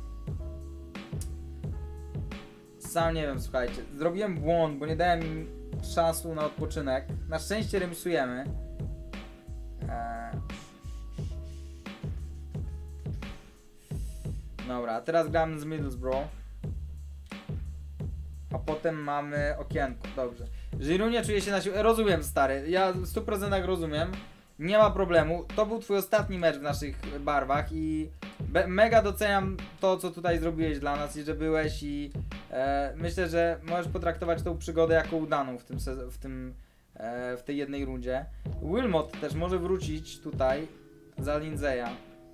Sam nie wiem, słuchajcie. Zrobiłem błąd, bo nie dałem im szansy na odpoczynek. Na szczęście remisujemy. Dobra, a teraz gramy z Middlesbrough. A potem mamy okienko, dobrze. Giroud nie czuje się na siłę. Rozumiem, stary, ja w 100% rozumiem. Nie ma problemu. To był twój ostatni mecz w naszych barwach i mega doceniam to, co tutaj zrobiłeś dla nas i że byłeś i myślę, że możesz potraktować tą przygodę jako udaną w tej jednej rundzie. Wilmot też może wrócić tutaj za Lindsaya.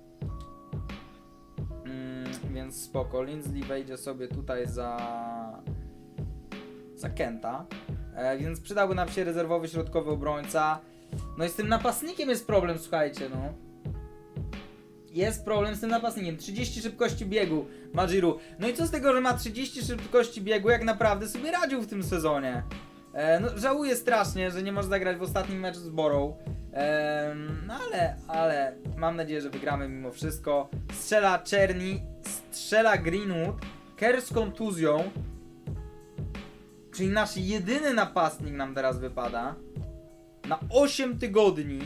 Więc spoko. Lindsley wejdzie sobie tutaj za Kenta. Więc przydałby nam się rezerwowy środkowy obrońca. No i z tym napastnikiem jest problem, słuchajcie, no. Jest problem z tym napastnikiem. 30 szybkości biegu ma Giroud. No i co z tego, że ma 30 szybkości biegu, jak naprawdę sobie radził w tym sezonie. No żałuję strasznie, że nie może zagrać w ostatnim meczu z Borough. No ale mam nadzieję, że wygramy mimo wszystko. Strzela Czerni, strzela Greenwood. Kerr z kontuzją. Czyli nasz jedyny napastnik nam teraz wypada. Na 8 tygodni.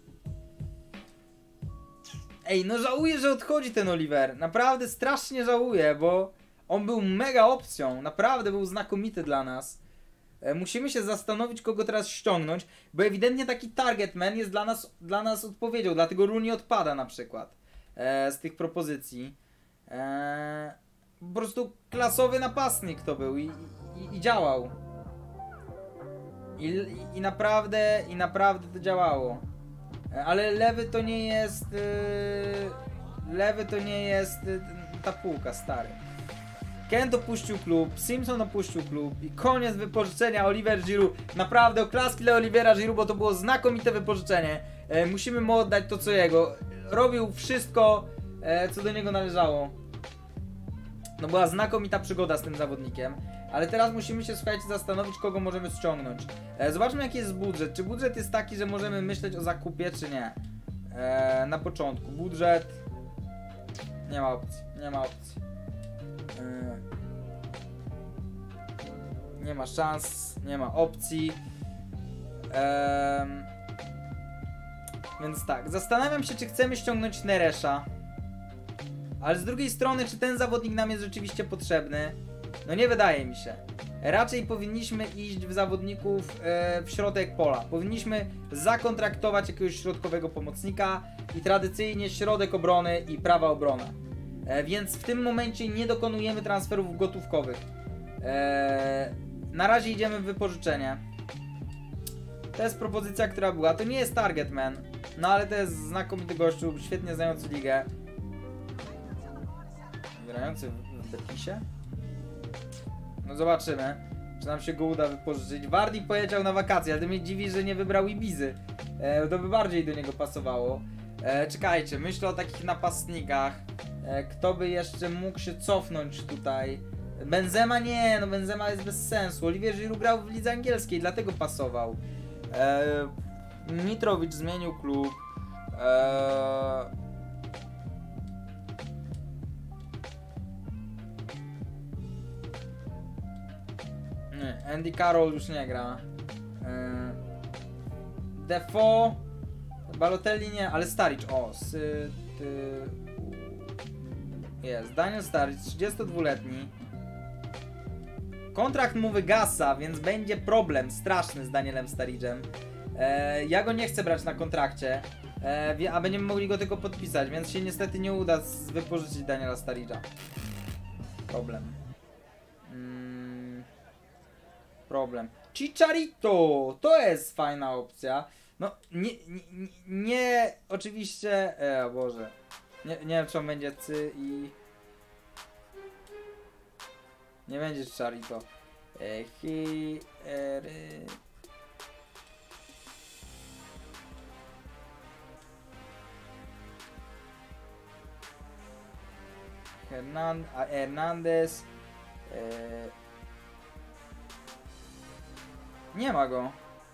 Ej, no żałuję, że odchodzi ten Oliver. Naprawdę strasznie żałuję, bo on był mega opcją. Naprawdę był znakomity dla nas. Musimy się zastanowić, kogo teraz ściągnąć, bo ewidentnie taki target man jest dla nas odpowiedzią. Dlatego Rooney odpada na przykład z tych propozycji. Po prostu klasowy napastnik to był i działał. I naprawdę to działało. Ale lewy to nie jest... lewy to nie jest ta półka, stary. Kent opuścił klub, Simpson opuścił klub i koniec wypożyczenia Oliver Giroud. Naprawdę oklaski dla Olivera Giroud, bo to było znakomite wypożyczenie. Musimy mu oddać to co jego. Robił wszystko, co do niego należało. No była znakomita przygoda z tym zawodnikiem. Ale teraz musimy się, słuchajcie, zastanowić, kogo możemy ściągnąć. Zobaczmy, jaki jest budżet. Czy budżet jest taki, że możemy myśleć o zakupie, czy nie? Na początku. Budżet... Nie ma opcji. Nie ma opcji. Nie ma szans. Nie ma opcji. Więc tak. Zastanawiam się, czy chcemy ściągnąć Neresza. Ale z drugiej strony, czy ten zawodnik nam jest rzeczywiście potrzebny? No nie wydaje mi się. Raczej powinniśmy iść w zawodników w środek pola. Powinniśmy zakontraktować jakiegoś środkowego pomocnika i tradycyjnie środek obrony i prawa obrona. Więc w tym momencie nie dokonujemy transferów gotówkowych. Na razie idziemy w wypożyczenie. To jest propozycja, która była. To nie jest target man. No ale to jest znakomity gościu, świetnie znający ligę. Grający w Betisie? No zobaczymy, czy nam się go uda wypożyczyć. Vardy pojechał na wakacje, ale to mnie dziwi, że nie wybrał Ibizy. To by bardziej do niego pasowało. Czekajcie, myślę o takich napastnikach. Kto by jeszcze mógł się cofnąć tutaj? Benzema nie, no Benzema jest bez sensu. Olivier Giroud grał w lidze angielskiej, dlatego pasował. Mitrowicz zmienił klub. Nie, Andy Carroll już nie gra. Defoe, Balotelli nie, ale Sturridge, jest, Daniel Sturridge, 32-letni. Kontrakt mu wygasa, więc będzie problem straszny z Danielem Sturridge'em. Ja go nie chcę brać na kontrakcie, a będziemy mogli go tylko podpisać, więc się niestety nie uda wypożyczyć Daniela Sturridge'a. Problem. problem. Chicharito! To jest fajna opcja. No, nie oczywiście... o Boże. Nie wiem, czy on będzie i... Nie będzie Chicharito. Hernandez. Nie ma go.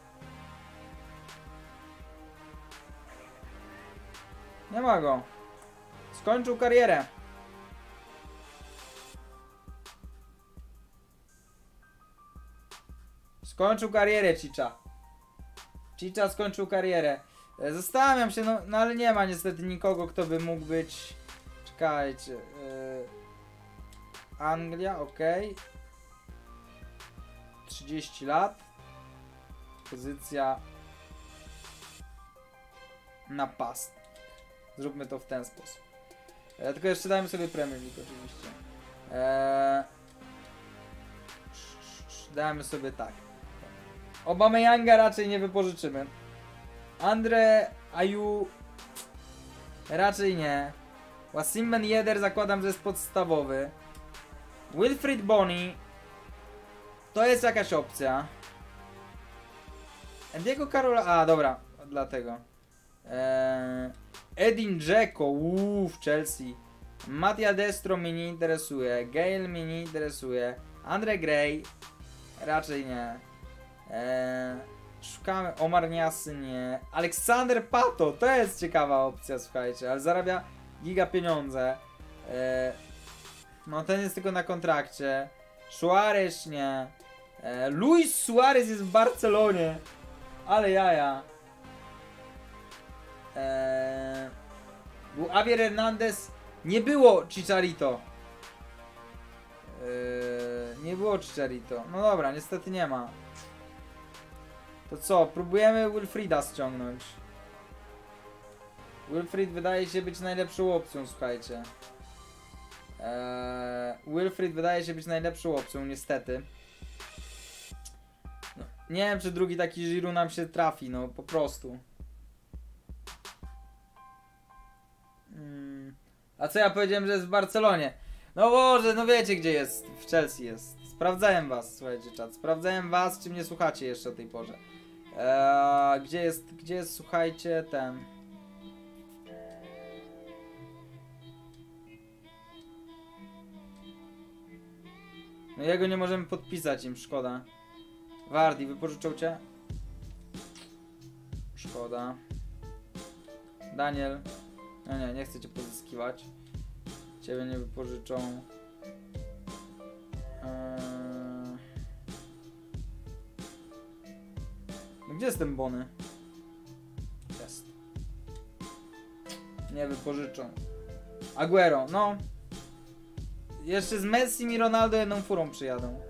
Nie ma go. Skończył karierę. Skończył karierę, Chicha. Chicha skończył karierę. Zastanawiam się, no ale nie ma niestety nikogo, kto by mógł być... Czekajcie. Anglia, ok. 30 lat. Pozycja napastnik. Zróbmy to w ten sposób. Tylko jeszcze dajmy sobie Premier League oczywiście. Dajmy sobie tak. Obameyanga raczej nie wypożyczymy. Andre Ayew raczej nie. Wassim Ben Yedder zakładam, że jest podstawowy. Wilfried Bony to jest jakaś opcja. Diego Carola... A, dobra, dlatego. Edin Dzeko, w Chelsea. Mattia Destro mnie nie interesuje. Gale mnie nie interesuje. Andre Gray raczej nie. Szukamy Omar Niasy, nie. Aleksander Pato, to jest ciekawa opcja, słuchajcie, ale zarabia giga pieniądze. No ten jest tylko na kontrakcie. Suarez nie. Luis Suarez jest w Barcelonie. Ale jaja. Był Javier Hernandez. Nie było Chicharito. Nie było Chicharito. No dobra, niestety nie ma. To co? Próbujemy Wilfrida ściągnąć. Wilfried wydaje się być najlepszą opcją, słuchajcie. Wilfried wydaje się być najlepszą opcją, niestety. No, nie wiem, czy drugi taki Giroud nam się trafi, no po prostu. A co ja powiedziałem, że jest w Barcelonie? No Boże, no wiecie gdzie jest, w Chelsea jest. Sprawdzałem was, słuchajcie czat, sprawdzałem was, czy mnie słuchacie jeszcze o tej porze. Gdzie jest, słuchajcie, ten... No jego nie możemy podpisać im, szkoda. Wardy, wypożyczą cię? Szkoda. Daniel. No nie chcę cię pozyskiwać. Ciebie nie wypożyczą. No gdzie jest ten Bony? Jest. Nie wypożyczą. Aguero, no. Jeszcze z Messi i Ronaldo jedną furą przyjadą.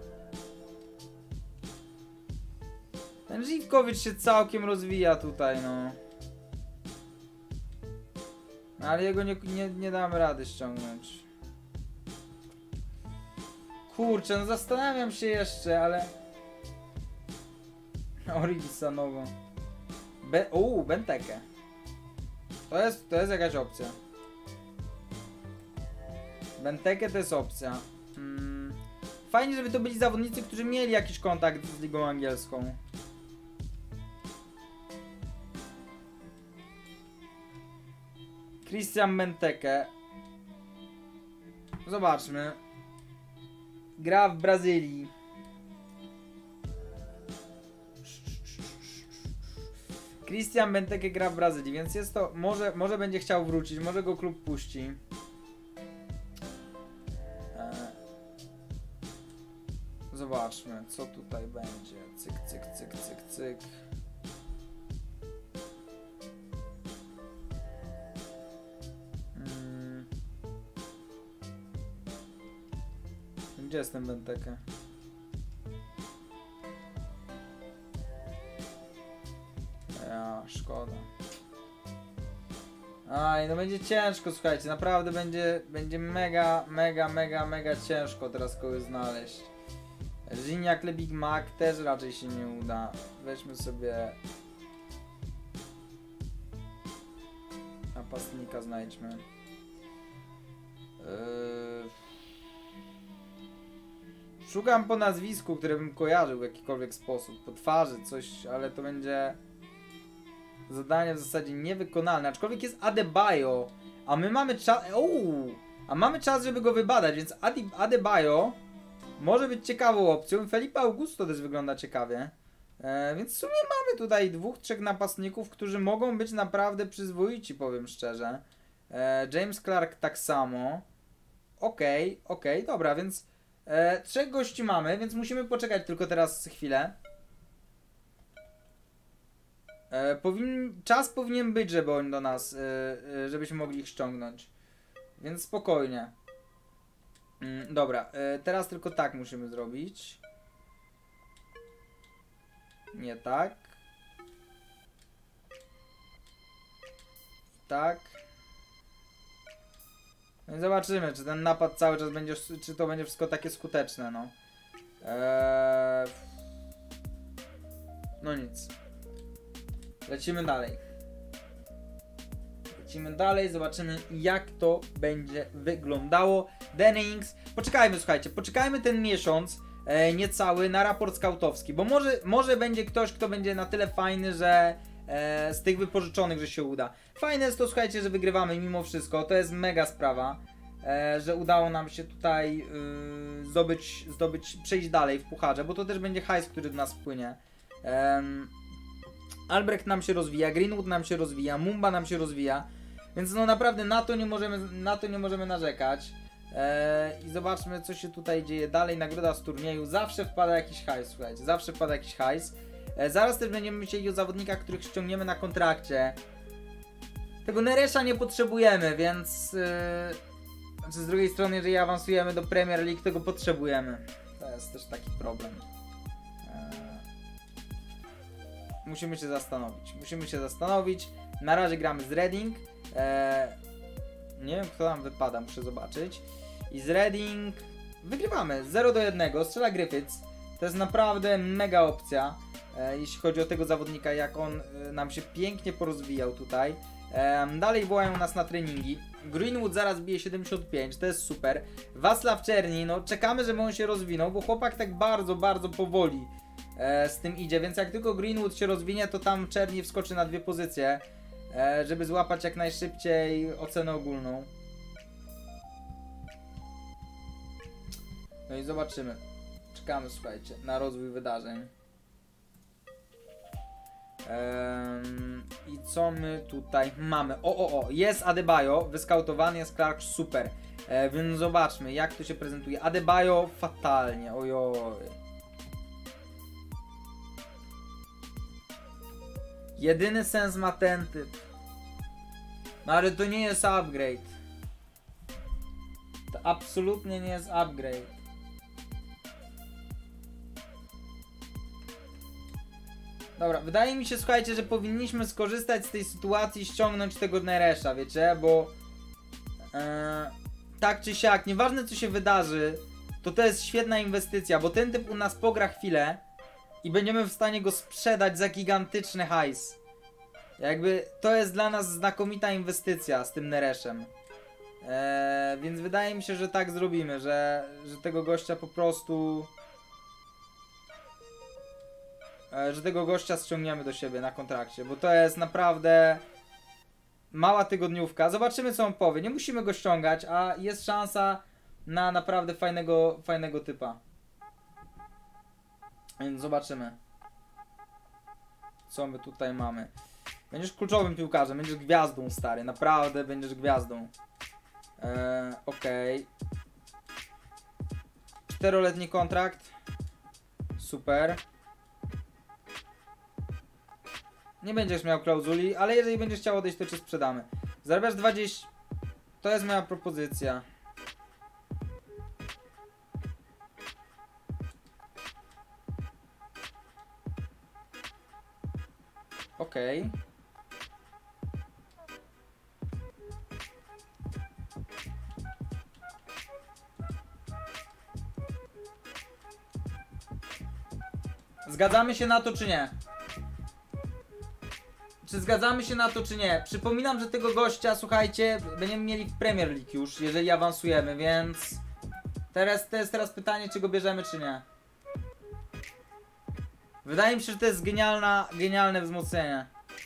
Ten Żywkowicz się całkiem rozwija tutaj, no. Ale jego nie damy rady ściągnąć. Kurczę, no zastanawiam się jeszcze, ale... Origi nowo. Benteke. To jest jakaś opcja. Benteke to jest opcja. Fajnie, żeby to byli zawodnicy, którzy mieli jakiś kontakt z ligą angielską. Christian Benteke. Zobaczmy. Gra w Brazylii. Christian Benteke gra w Brazylii, więc jest to... Może będzie chciał wrócić, może go klub puści. Zobaczmy, co tutaj będzie. Cyk, cyk, cyk, cyk, cyk. Gdzie jest ten Benteke? Szkoda. Aj, no będzie ciężko, słuchajcie, naprawdę będzie mega ciężko teraz kogoś znaleźć. Gignac Le Big Mac też raczej się nie uda. Weźmy sobie... napastnika znajdźmy. Szukam po nazwisku, które bym kojarzył w jakikolwiek sposób. Po twarzy, coś, ale to będzie... zadanie w zasadzie niewykonalne. Aczkolwiek jest Adebayo. A my mamy czas... A mamy czas, żeby go wybadać, więc Adebayo może być ciekawą opcją. Felipe Augusto też wygląda ciekawie. Więc w sumie mamy tutaj 2-3 napastników, którzy mogą być naprawdę przyzwoici, powiem szczerze. James Clark tak samo. Okej, dobra, więc 3 gości mamy, więc musimy poczekać tylko teraz chwilę. Czas powinien być, żeby oni do nas, żebyśmy mogli ich ściągnąć. Więc spokojnie. Dobra, teraz tylko tak musimy zrobić. Nie tak. Tak. No i zobaczymy, czy ten napad cały czas będzie, czy to będzie wszystko takie skuteczne, no. No nic. Lecimy dalej, zobaczymy jak to będzie wyglądało. Dennings, poczekajmy, słuchajcie, poczekajmy ten miesiąc niecały na raport skautowski, bo może będzie ktoś, kto będzie na tyle fajny, że z tych wypożyczonych, że się uda. Fajne jest to, słuchajcie, że wygrywamy mimo wszystko, to jest mega sprawa, że udało nam się tutaj przejść dalej w pucharze, bo to też będzie hajs, który do nas wpłynie. Albrecht nam się rozwija, Greenwood nam się rozwija, Mumba nam się rozwija, więc no naprawdę na to nie możemy narzekać. I zobaczmy, co się tutaj dzieje dalej. Nagroda z turnieju, zawsze wpada jakiś hajs, słuchajcie, zawsze wpada jakiś hajs. Zaraz też będziemy myśleli o zawodnikach, których ściągniemy na kontrakcie. Tego Neresza nie potrzebujemy, więc znaczy z drugiej strony, jeżeli awansujemy do Premier League, tego potrzebujemy. To jest też taki problem. Musimy się zastanowić. Na razie gramy z Reading. Nie wiem, kto tam wypada, muszę zobaczyć. I z Reading wygrywamy 0-1, strzela Griffiths. To jest naprawdę mega opcja, jeśli chodzi o tego zawodnika, jak on nam się pięknie porozwijał tutaj. Dalej wołają nas na treningi. Greenwood zaraz bije 75, to jest super. Wacław Czerni, no czekamy, żeby on się rozwinął, bo chłopak tak bardzo, bardzo powoli z tym idzie, więc jak tylko Greenwood się rozwinie, to tam Czerni wskoczy na 2 pozycje, żeby złapać jak najszybciej ocenę ogólną. No i zobaczymy. Czekamy, słuchajcie, na rozwój wydarzeń. I co my tutaj mamy? Jest Adebayo, wyskautowany jest Clark, super. Więc zobaczmy, jak to się prezentuje. Adebayo fatalnie, ojoj. Jedyny sens ma ten typ. No ale to nie jest upgrade. To absolutnie nie jest upgrade. Dobra, wydaje mi się, słuchajcie, że powinniśmy skorzystać z tej sytuacji i ściągnąć tego Neresza, wiecie, bo tak czy siak, nieważne co się wydarzy, to jest świetna inwestycja, bo ten typ u nas pogra chwilę i będziemy w stanie go sprzedać za gigantyczny hajs. Jakby to jest dla nas znakomita inwestycja z tym Nereszem. Więc wydaje mi się, że tak zrobimy, że tego gościa po prostu... że tego gościa ściągniemy do siebie na kontrakcie, bo to jest naprawdę mała tygodniówka. Zobaczymy, co on powie. Nie musimy go ściągać, a jest szansa na naprawdę fajnego typa. Więc zobaczymy, co my tutaj mamy. Będziesz kluczowym piłkarzem, będziesz gwiazdą, stary, naprawdę będziesz gwiazdą. Okej. 4-letni kontrakt. Super. Nie będziesz miał klauzuli, ale jeżeli będziesz chciał odejść, to cię sprzedamy. Zarabiasz 20... To jest moja propozycja. Okej. Zgadzamy się na to, czy nie? Czy zgadzamy się na to, czy nie? Przypominam, że tego gościa, słuchajcie, będziemy mieli w Premier League już, jeżeli awansujemy, więc... To jest teraz pytanie, czy go bierzemy, czy nie. Wydaje mi się, że to jest genialne wzmocnienie.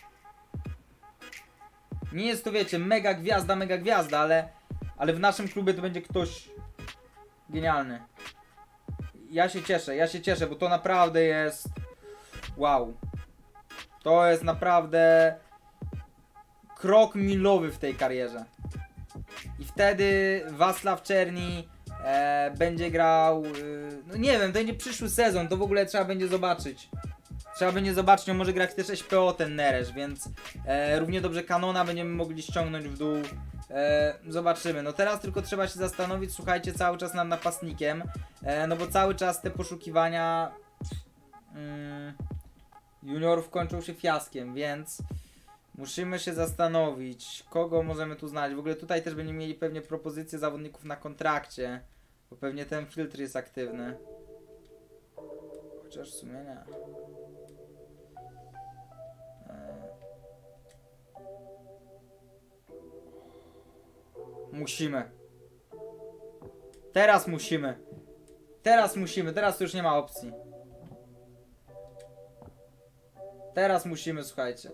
Nie jest to, wiecie, mega gwiazda, ale w naszym klubie to będzie ktoś genialny. Ja się cieszę, bo to naprawdę jest... Wow. To jest naprawdę krok milowy w tej karierze. I wtedy Wacław Czerni będzie grał... no nie wiem, to będzie przyszły sezon, to w ogóle trzeba będzie zobaczyć. On może grać też SPO ten Neresz, więc równie dobrze Kanona będziemy mogli ściągnąć w dół. Zobaczymy. No teraz tylko trzeba się zastanowić, słuchajcie, cały czas nad napastnikiem. No bo cały czas te poszukiwania juniorów kończą się fiaskiem, więc musimy się zastanowić, kogo możemy tu znaleźć. W ogóle tutaj też będziemy mieli pewnie propozycje zawodników na kontrakcie, bo pewnie ten filtr jest aktywny. Chociaż w sumie nie. Musimy. Teraz musimy. Teraz to już nie ma opcji. Teraz musimy, słuchajcie.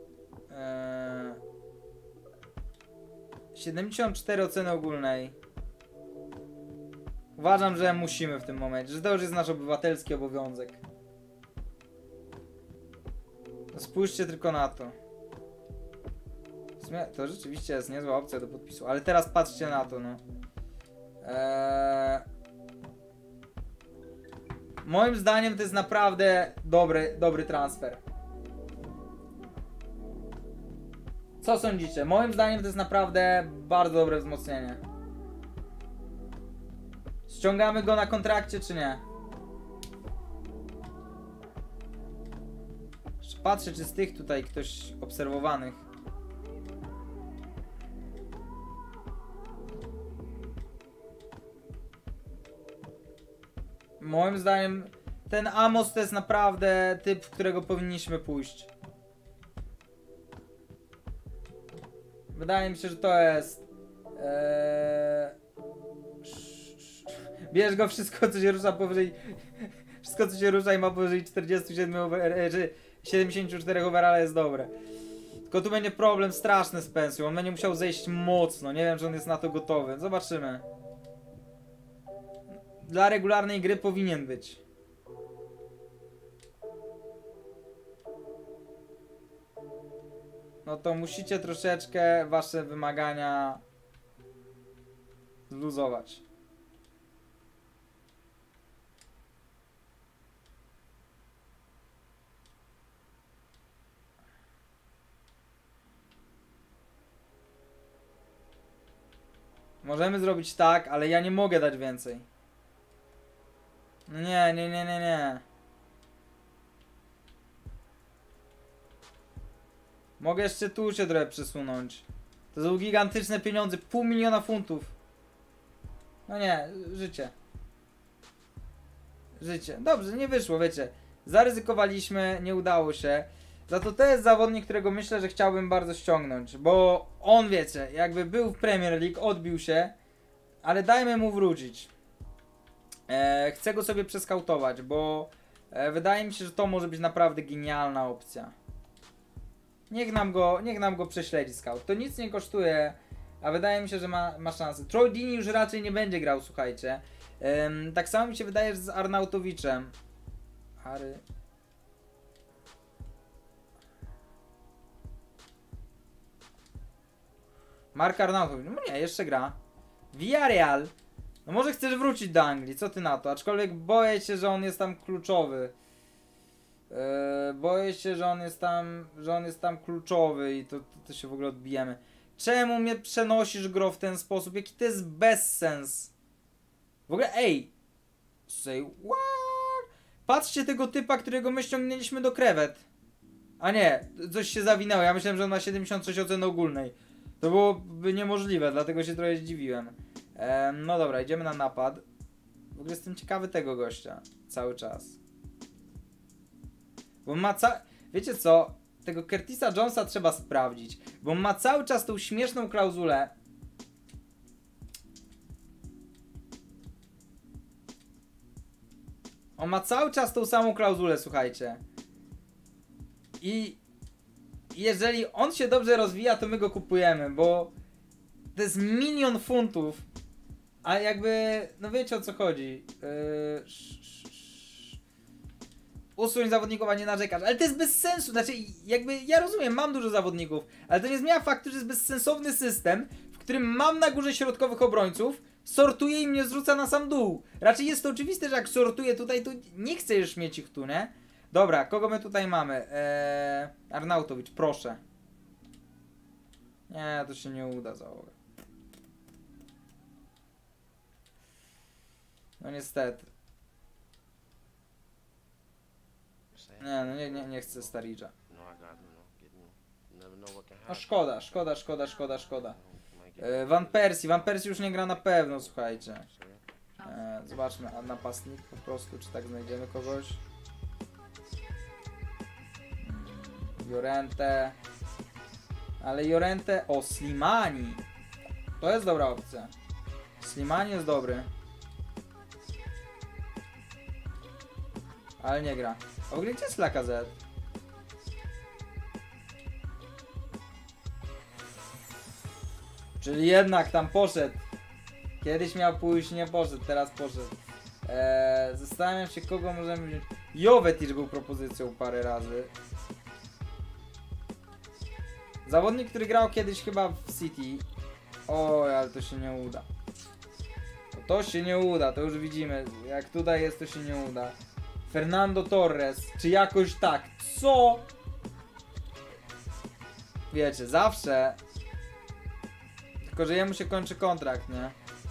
74 oceny ogólnej. Uważam, że musimy w tym momencie, że to już jest nasz obywatelski obowiązek. No spójrzcie tylko na to. W sumie to rzeczywiście jest niezła opcja do podpisu, ale teraz patrzcie na to, no. Moim zdaniem to jest naprawdę dobry transfer. Co sądzicie? Moim zdaniem to jest naprawdę bardzo dobre wzmocnienie. Ściągamy go na kontrakcie, czy nie? Jeszcze patrzę, czy z tych tutaj ktoś obserwowanych. Moim zdaniem ten Amos to jest naprawdę typ, w którego powinniśmy pójść. Wydaje mi się, że to jest... Bierz go, wszystko co się rusza powyżej... Wszystko co się rusza i ma powyżej 47 czy 74 overalla jest dobre. Tylko tu będzie problem straszny z pensją. On będzie musiał zejść mocno. Nie wiem, czy on jest na to gotowy. Zobaczymy. Dla regularnej gry powinien być. No to musicie troszeczkę wasze wymagania zluzować. Możemy zrobić tak, ale ja nie mogę dać więcej. Nie. Mogę jeszcze tu się trochę przesunąć. To są gigantyczne pieniądze, 500 000 funtów. No nie, życie. Dobrze, nie wyszło, wiecie. Zaryzykowaliśmy, nie udało się. Za to jest zawodnik, którego myślę, że chciałbym bardzo ściągnąć. Bo on, wiecie, jakby był w Premier League, odbił się. Ale dajmy mu wrócić. Chcę go sobie przeskautować, bo wydaje mi się, że to może być naprawdę genialna opcja. Niech nam go prześledzi scout. To nic nie kosztuje, a wydaje mi się, że ma szansę. Troy Deeney już raczej nie będzie grał, słuchajcie. Tak samo mi się wydaje, że z Arnautowiczem. Mark Arnautowicz. No nie, jeszcze gra. Villarreal. No może chcesz wrócić do Anglii, co ty na to? Aczkolwiek boję się, że on jest tam kluczowy. Boję się, że on jest tam kluczowy i to się w ogóle odbijemy. Czemu mnie przenosisz, gro, w ten sposób? Jaki to jest bezsens? W ogóle, ej! Say what? Patrzcie tego typa, którego my ściągnęliśmy do krewet. A nie, coś się zawinęło. Ja myślałem, że on ma 76 oceny ogólnej. To byłoby niemożliwe, dlatego się trochę zdziwiłem. No dobra, idziemy na napad. W ogóle jestem ciekawy tego gościa. Cały czas. Bo on ma wiecie co? Tego Curtisa Jonesa trzeba sprawdzić. Bo on ma cały czas tą śmieszną klauzulę. On ma cały czas tą samą klauzulę, słuchajcie. I jeżeli on się dobrze rozwija, to my go kupujemy, bo to jest 1 000 000 funtów. A jakby, no wiecie o co chodzi. Usuń zawodników, a nie narzekasz. Ale to jest bez sensu. Znaczy, jakby ja rozumiem, mam dużo zawodników, ale to nie zmienia faktu, że jest bezsensowny system, w którym mam na górze środkowych obrońców, sortuję i mnie zrzuca na sam dół. Raczej jest to oczywiste, że jak sortuję tutaj, to nie chcę już mieć ich tu, nie? Dobra, kogo my tutaj mamy? Arnautowicz, proszę. Nie, to się nie uda załoga. No niestety. Nie, no nie chcę Staricza. No szkoda. Van Persie już nie gra na pewno, słuchajcie. Zobaczmy, a napastnik po prostu, czy tak znajdziemy kogoś. Llorente. Ale Llorente... O, Slimani. To jest dobra opcja. Slimani jest dobry. Ale nie gra. W ogóle gdzie jest Lacazette? Czyli jednak tam poszedł. Kiedyś miał pójść, nie poszedł, teraz poszedł. Zastanawiam się, kogo możemy wziąć. Jovetic był propozycją parę razy. Zawodnik, który grał kiedyś chyba w City. Oj, ale to się nie uda. To się nie uda, to już widzimy. Jak tutaj jest, to się nie uda. Fernando Torres, czy jakoś tak. Co? Wiecie, zawsze. Tylko, że jemu się kończy kontrakt, nie?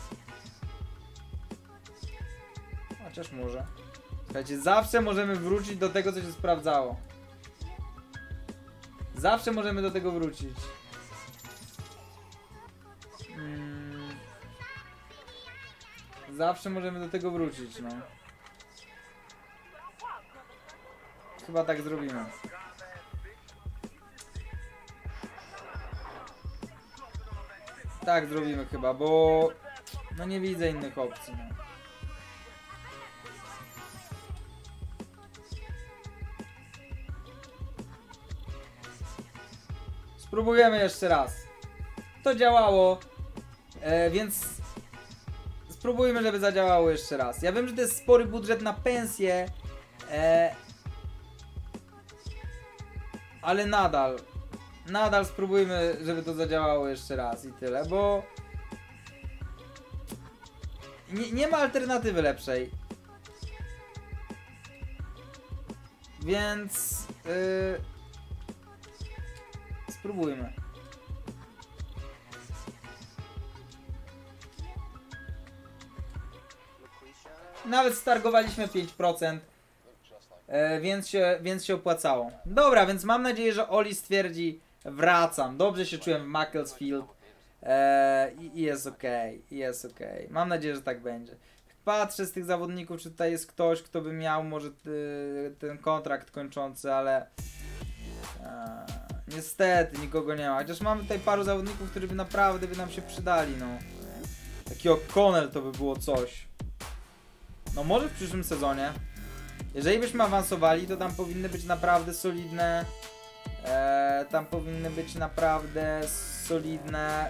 Chociaż może. Słuchajcie, zawsze możemy wrócić do tego, co się sprawdzało. Zawsze możemy do tego wrócić. Zawsze możemy do tego wrócić, no. Chyba tak zrobimy. Tak zrobimy chyba, bo... No nie widzę innych opcji, no. Spróbujemy jeszcze raz. To działało, więc spróbujmy, żeby zadziałało jeszcze raz. Ja wiem, że to jest spory budżet na pensję, ale nadal spróbujmy, żeby to zadziałało jeszcze raz i tyle, bo nie ma alternatywy lepszej. Więc spróbujmy. Nawet stargowaliśmy 5%, więc się opłacało. Dobra, więc mam nadzieję, że Oli stwierdzi, wracam. Dobrze się czułem w Macclesfield i jest okej, jest okej. Mam nadzieję, że tak będzie. Patrzę z tych zawodników, czy tutaj jest ktoś, kto by miał może ten kontrakt kończący, ale niestety nikogo nie ma. Chociaż mamy tutaj paru zawodników, którzy by naprawdę nam się przydali, no. Taki O'Connell to by było coś. No może w przyszłym sezonie. Jeżeli byśmy awansowali, to tam powinny być naprawdę solidne. Tam powinny być naprawdę solidne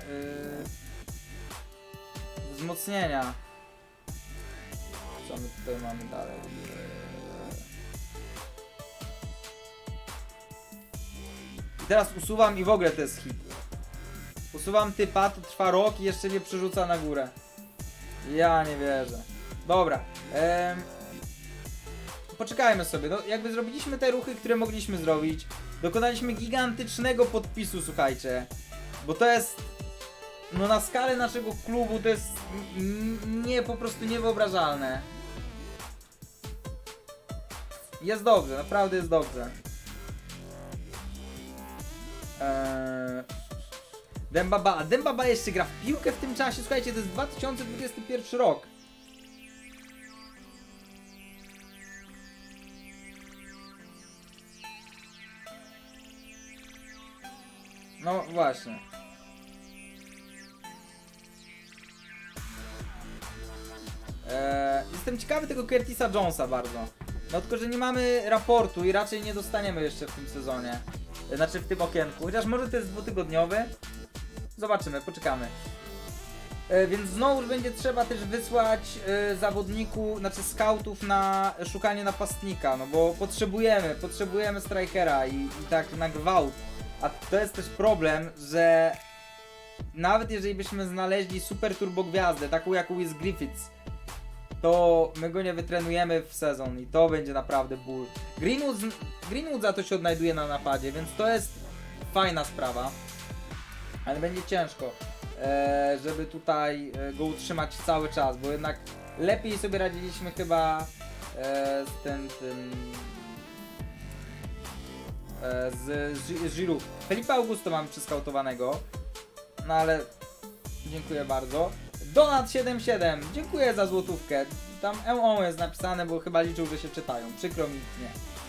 wzmocnienia. Co my tutaj mamy dalej? I teraz usuwam i w ogóle to jest hit. Usuwam typa, to trwa rok i jeszcze mnie przerzuca na górę. Ja nie wierzę. Dobra. Poczekajmy sobie. No, jakby zrobiliśmy te ruchy, które mogliśmy zrobić. Dokonaliśmy gigantycznego podpisu, słuchajcie. Bo to jest... No na skalę naszego klubu to jest po prostu niewyobrażalne. Jest dobrze, naprawdę jest dobrze. Dembaba. Dembaba jeszcze gra w piłkę w tym czasie. Słuchajcie, to jest 2021 rok. No właśnie. Jestem ciekawy tego Curtisa Jonesa bardzo. No tylko, że nie mamy raportu i raczej nie dostaniemy jeszcze w tym sezonie. Znaczy w tym okienku. Chociaż może to jest dwutygodniowy. Zobaczymy, poczekamy. Więc znowu będzie trzeba też wysłać zawodników, znaczy scoutów na szukanie napastnika, no bo potrzebujemy strikera i tak na gwałt. A to jest też problem, że nawet jeżeli byśmy znaleźli super turbo gwiazdę, taką jaką jest Griffiths, to my go nie wytrenujemy w sezon i to będzie naprawdę ból. Greenwood za to się odnajduje na napadzie, więc to jest fajna sprawa, ale będzie ciężko, żeby tutaj go utrzymać cały czas, bo jednak lepiej sobie radziliśmy chyba z Giroud. Felipe Augusto mamy przeskautowanego, no ale dziękuję bardzo. Donat77, dziękuję za złotówkę. Tam MO jest napisane, bo chyba liczył, że się czytają. Przykro mi, nie.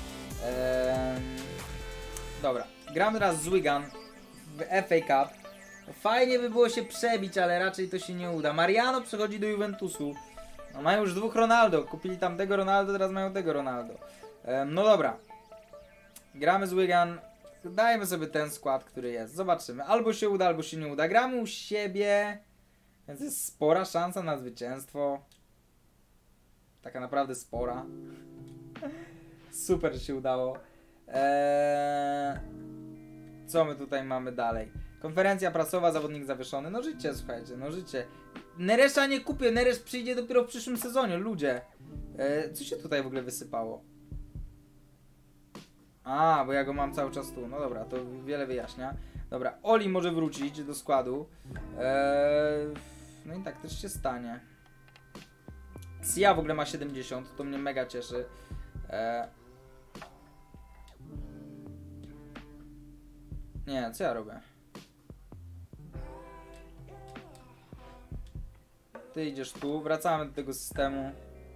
Dobra, gramy teraz z Wigan w FA Cup. Fajnie by było się przebić, ale raczej to się nie uda. Mariano przechodzi do Juventusu. No, mają już dwóch Ronaldo. Kupili tamtego Ronaldo, teraz mają tego Ronaldo. No dobra. Gramy z Wigan. Dajmy sobie ten skład, który jest. Zobaczymy. Albo się uda, albo się nie uda. Gramy u siebie. Więc jest spora szansa na zwycięstwo. Taka naprawdę spora. Super, że się udało. Co my tutaj mamy dalej? Konferencja prasowa, zawodnik zawieszony. No życie, słuchajcie, no życie. Neresza nie kupię, Neres przyjdzie dopiero w przyszłym sezonie, ludzie. Co się tutaj w ogóle wysypało? A, bo ja go mam cały czas tu. No dobra, to wiele wyjaśnia. Dobra, Oli może wrócić do składu. No i tak też się stanie. Sia w ogóle ma 70, to mnie mega cieszy. Nie, co ja robię? Ty idziesz tu, wracamy do tego systemu.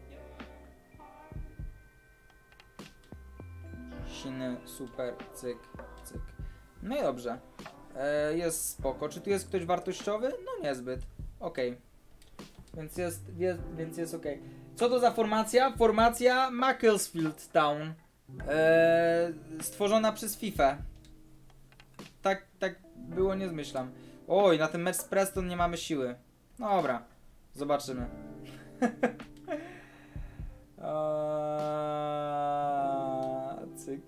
Siny, super, cyk, cyk. No i dobrze. Jest spoko. Czy tu jest ktoś wartościowy? No niezbyt. Okej. Więc jest okej. Co to za formacja? Formacja Macclesfield Town. Stworzona przez FIFA. Tak było, nie zmyślam. Oj, na ten mecz z Preston nie mamy siły. Dobra, zobaczymy. Cyk.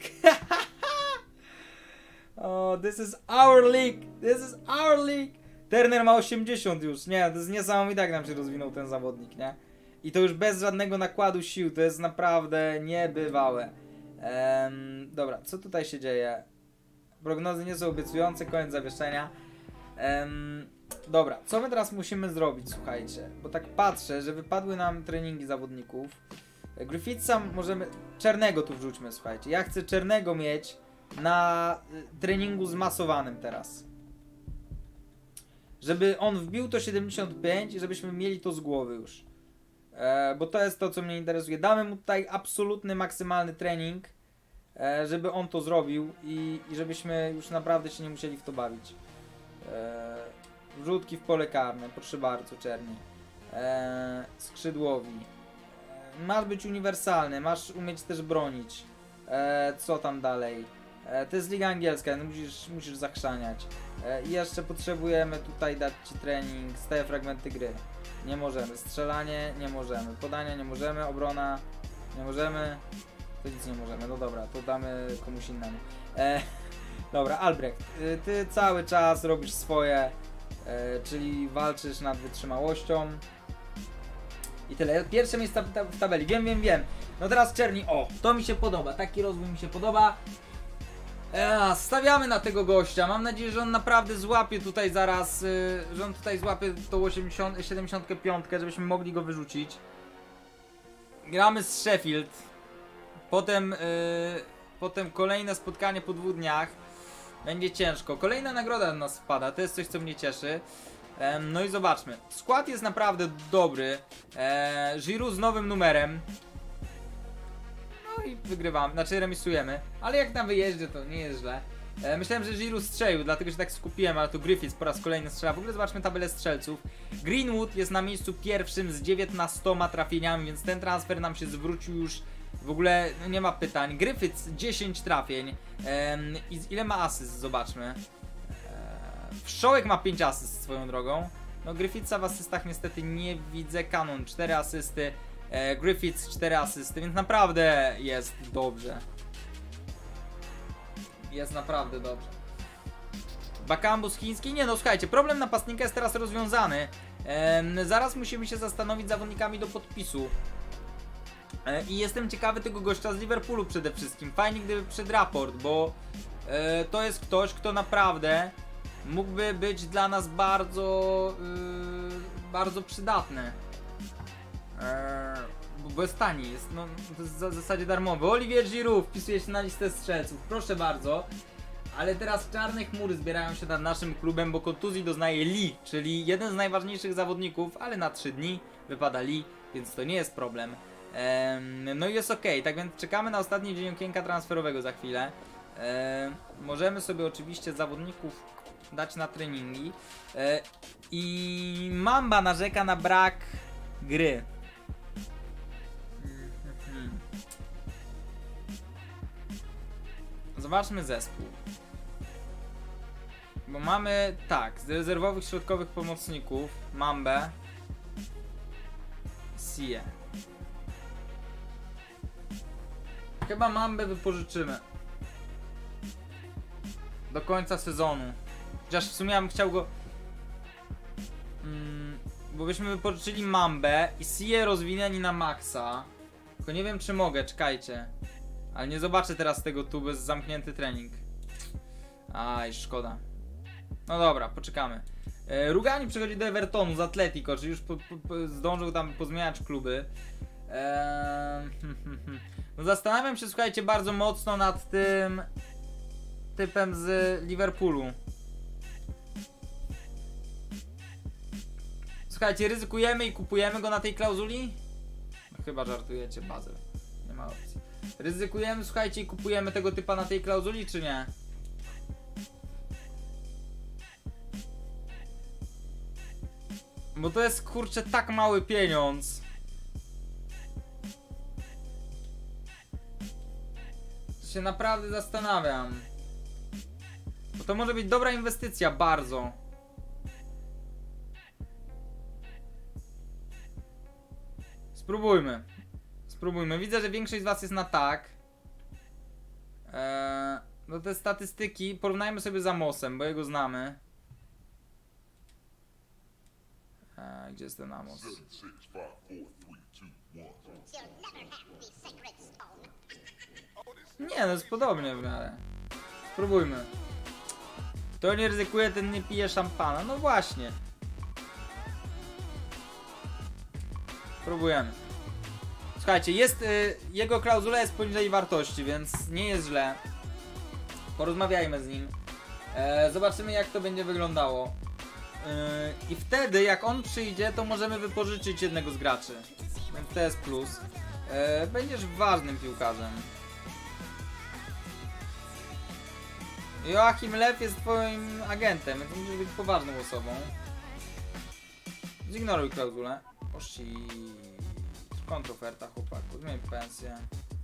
Oh, this is our league. This is our league. Turner ma 80 już. Nie, to jest niesamowite, jak nam się rozwinął ten zawodnik, nie? I to już bez żadnego nakładu sił. To jest naprawdę niebywałe. Dobra, co tutaj się dzieje? Prognozy nie są obiecujące, koniec zawieszenia. Dobra, co my teraz musimy zrobić, słuchajcie? Bo tak patrzę, że wypadły nam treningi zawodników. Griffithsa możemy... Czernego tu wrzućmy, słuchajcie. Ja chcę Czernego mieć na treningu zmasowanym teraz. Żeby on wbił to 75 i żebyśmy mieli to z głowy już. Bo to jest to, co mnie interesuje. Damy mu tutaj absolutny, maksymalny trening, żeby on to zrobił i żebyśmy już naprawdę się nie musieli w to bawić. Wrzutki w pole karne, proszę bardzo, Czerni. Skrzydłowi. Masz być uniwersalny, masz umieć też bronić. Co tam dalej? To jest liga angielska, no musisz zachrzaniać. I jeszcze potrzebujemy tutaj dać ci trening, stałe fragmenty gry. Nie możemy. Strzelanie nie możemy. Podania nie możemy. Obrona nie możemy. To nic nie możemy. No dobra, to damy komuś innemu. Dobra, Albrecht. Ty cały czas robisz swoje, czyli walczysz nad wytrzymałością. I tyle. Pierwsze miejsce w tabeli. Wiem. No teraz Czerni. O, to mi się podoba. Taki rozwój mi się podoba. Stawiamy na tego gościa. Mam nadzieję, że on naprawdę złapie tutaj zaraz, że on tutaj złapie tą 75, żebyśmy mogli go wyrzucić. Gramy z Sheffield. Potem kolejne spotkanie po 2 dniach. Będzie ciężko. Kolejna nagroda na nas wpada. To jest coś, co mnie cieszy. No i zobaczmy. Skład jest naprawdę dobry. Giroud z nowym numerem. No i wygrywamy, znaczy remisujemy, ale jak na wyjeździe to nie jest źle. Myślałem, że Giroud strzelił, dlatego się tak skupiłem, ale to Griffiths po raz kolejny strzela. W ogóle zobaczmy tabelę strzelców. Greenwood jest na miejscu pierwszym z 19 trafieniami, więc ten transfer nam się zwrócił już. W ogóle no nie ma pytań. Griffiths 10 trafień. Ile ma asyst? Zobaczmy. Wszołek ma 5 asyst swoją drogą. No Griffithsa w asystach niestety nie widzę. Canon 4 asysty. Griffiths 4 asysty, więc naprawdę jest dobrze. Jest naprawdę dobrze. Bakambus chiński? Nie no, słuchajcie, problem napastnika jest teraz rozwiązany. Zaraz musimy się zastanowić zawodnikami do podpisu. I jestem ciekawy tego gościa z Liverpoolu przede wszystkim. Fajnie gdyby przed raport, bo to jest ktoś, kto naprawdę mógłby być dla nas bardzo, bardzo przydatny. Bo jest tani, jest, no, to jest w zasadzie darmowy. Olivier Giroud wpisuje się na listę strzelców, proszę bardzo. Ale teraz czarne chmury zbierają się nad naszym klubem, bo kontuzji doznaje Lee, czyli jeden z najważniejszych zawodników, ale na 3 dni wypada Lee, więc to nie jest problem. No i jest ok, tak więc czekamy na ostatni dzień okienka transferowego za chwilę. Możemy sobie oczywiście zawodników dać na treningi. I Mamba narzeka na brak gry. Zobaczmy zespół. Bo mamy tak, z rezerwowych środkowych pomocników Mambę, Sie. Chyba Mambę wypożyczymy do końca sezonu. Chociaż w sumie ja bym chciał go... bo byśmy wypożyczyli Mambę i Sie rozwinęli na maksa. Tylko nie wiem czy mogę, czekajcie. Ale nie zobaczę teraz tego tu bez zamknięty trening. Aj, szkoda. No dobra, poczekamy. Rugani przechodzi do Evertonu z Atletico, czyli już zdążył tam pozmieniać kluby. No zastanawiam się, słuchajcie, bardzo mocno nad tym typem z Liverpoolu. Słuchajcie, ryzykujemy i kupujemy go na tej klauzuli? No chyba żartujecie, Bazel. Nie ma opcji. Ryzykujemy, słuchajcie, i kupujemy tego typa na tej klauzuli, czy nie? Bo to jest, kurczę, tak mały pieniądz. Się naprawdę zastanawiam. Bo to może być dobra inwestycja, bardzo. Spróbujmy. Spróbujmy. Widzę, że większość z was jest na tak. No te statystyki porównajmy sobie z Amosem, bo jego znamy. Gdzie jest ten Amos? Nie, no jest podobnie w miarę. Spróbujmy. Kto nie ryzykuje, ten nie pije szampana. No właśnie. Próbujemy. Słuchajcie, jest jego klauzula jest poniżej wartości, więc nie jest źle. Porozmawiajmy z nim. Zobaczymy, jak to będzie wyglądało. I wtedy, jak on przyjdzie, to możemy wypożyczyć jednego z graczy. Więc to jest plus. Będziesz ważnym piłkarzem. Joachim Lew jest twoim agentem, więc musisz być poważną osobą. Zignoruj klauzulę. Ości. Kontroferta, chłopaku. Zmień pensję.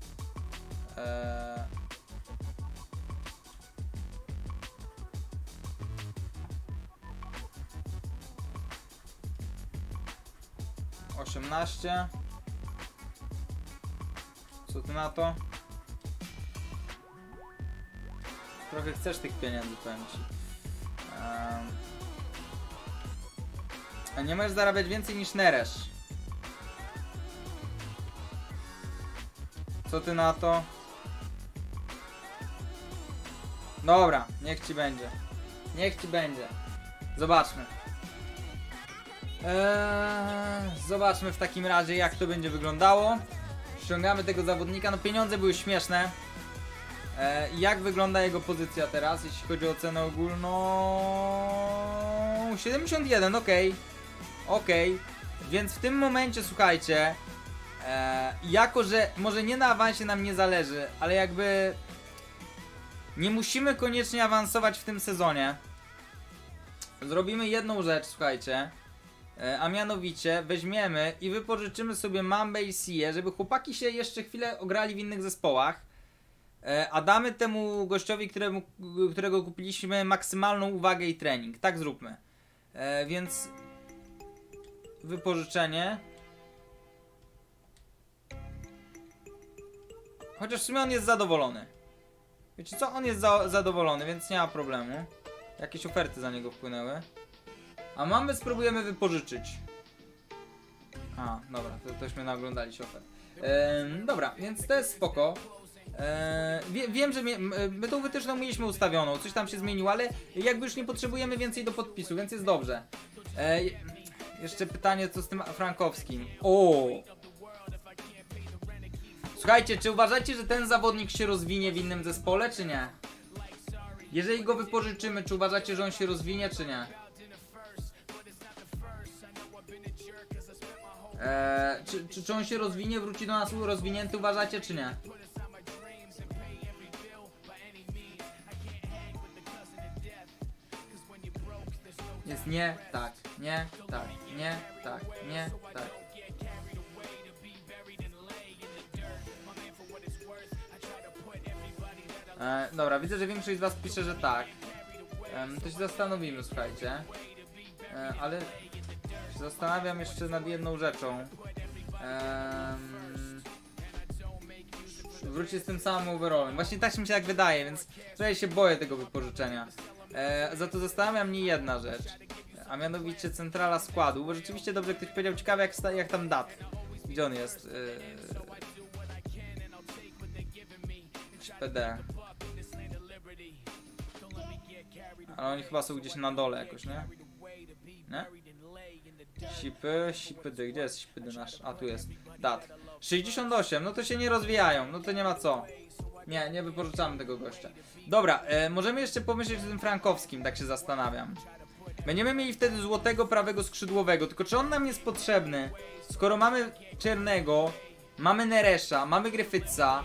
$18. Co ty na to? Trochę chcesz tych pieniędzy, powiem ci. A nie możesz zarabiać więcej niż Neres. Co ty na to? Dobra, niech ci będzie. Niech ci będzie. Zobaczmy. Zobaczmy w takim razie, jak to będzie wyglądało. Ściągamy tego zawodnika. No pieniądze były śmieszne. Jak wygląda jego pozycja teraz, jeśli chodzi o cenę ogólną? 71, okej. Okej. Więc w tym momencie, słuchajcie, jako że może nie na awansie nam nie zależy, ale jakby Nie musimy koniecznie awansować w tym sezonie. Zrobimy jedną rzecz, słuchajcie. A mianowicie weźmiemy i wypożyczymy sobie Mambę i Się, żeby chłopaki się jeszcze chwilę ograli w innych zespołach. A damy temu gościowi, którego kupiliśmy, maksymalną uwagę i trening. Tak zróbmy. Więc wypożyczenie. Chociaż w sumie on jest zadowolony. Wiecie co? On jest zadowolony, więc nie ma problemu. Jakieś oferty za niego wpłynęły. A mamy spróbujemy wypożyczyć. A, dobra, tośmy naoglądali się ofert. Dobra, więc to jest spoko. Wiem, że my tą wytyczną mieliśmy ustawioną, coś tam się zmieniło, ale jakby już nie potrzebujemy więcej do podpisu, więc jest dobrze. Jeszcze pytanie, co z tym Frankowskim. O! Słuchajcie, czy uważacie, że ten zawodnik się rozwinie w innym zespole, czy nie? Jeżeli go wypożyczymy, czy uważacie, że on się rozwinie, czy nie? Czy on się rozwinie, wróci do nas rozwinięty, uważacie, czy nie? Jest nie, tak, nie, tak, nie, tak, nie, tak. Dobra, widzę, że większość z was pisze, że tak. To się zastanowimy, słuchajcie. Ale się zastanawiam jeszcze nad jedną rzeczą. Wróci z tym samym overallem. Właśnie tak mi się tak wydaje, więc trochę się boję tego wypożyczenia. Za to zastanawia mnie jedna rzecz. A mianowicie centrala składu, bo rzeczywiście dobrze ktoś powiedział, ciekawe jak tam dat. Gdzie on jest? PD. Ale oni chyba są gdzieś na dole jakoś, nie? Nie? Sipy, gdzie jest Sipy nasz? A tu jest. Dat. 68, no to się nie rozwijają, no to nie ma co. Nie wypożyczamy tego gościa. Dobra, możemy jeszcze pomyśleć o tym Frankowskim, tak się zastanawiam. Będziemy mieli wtedy złotego prawego skrzydłowego, tylko czy on nam jest potrzebny? Skoro mamy Czernego, mamy Neresza, mamy Gryfyca,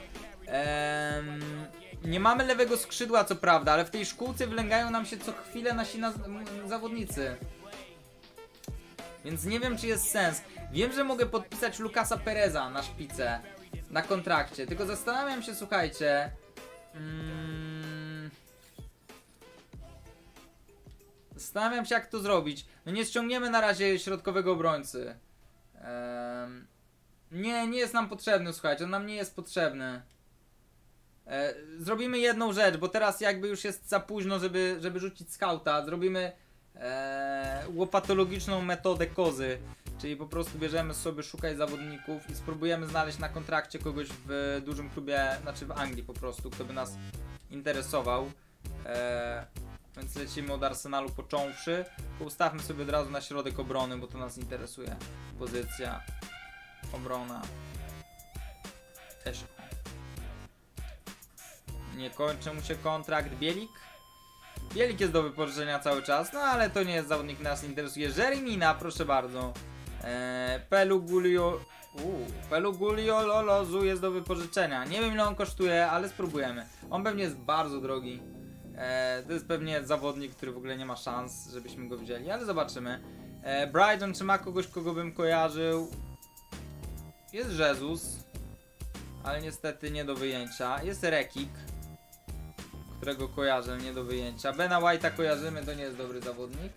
nie mamy lewego skrzydła co prawda, ale w tej szkółce wylęgają nam się co chwilę nasi zawodnicy. Więc nie wiem, czy jest sens. Wiem, że mogę podpisać Lucasa Pereza na szpicę, na kontrakcie, tylko zastanawiam się, słuchajcie. Zastanawiam się, jak to zrobić. No nie ściągniemy na razie środkowego obrońcy. Nie jest nam potrzebny, słuchajcie, on nam nie jest potrzebny. Zrobimy jedną rzecz, bo teraz jakby już jest za późno, żeby rzucić skauta. Zrobimy łopatologiczną metodę kozy. Czyli po prostu bierzemy sobie szukaj zawodników i spróbujemy znaleźć na kontrakcie kogoś w dużym klubie, znaczy w Anglii po prostu, kto by nas interesował. Więc lecimy od Arsenalu począwszy. Ustawmy sobie od razu na środek obrony, bo to nas interesuje. Pozycja, obrona. Nie kończy mu się kontrakt. Bielik? Bielik jest do wypożyczenia cały czas, no ale to nie jest zawodnik, nas interesuje. Jeremina, proszę bardzo. Pelugulio Lolozu jest do wypożyczenia. Nie wiem, ile on kosztuje, ale spróbujemy. On pewnie jest bardzo drogi. To jest pewnie zawodnik, który w ogóle nie ma szans, żebyśmy go wzięli, ale zobaczymy. Brighton, czy ma kogoś, kogo bym kojarzył? Jest Jesus, ale niestety nie do wyjęcia. Jest Rekik, którego kojarzę, nie do wyjęcia. Bena White'a kojarzymy, to nie jest dobry zawodnik.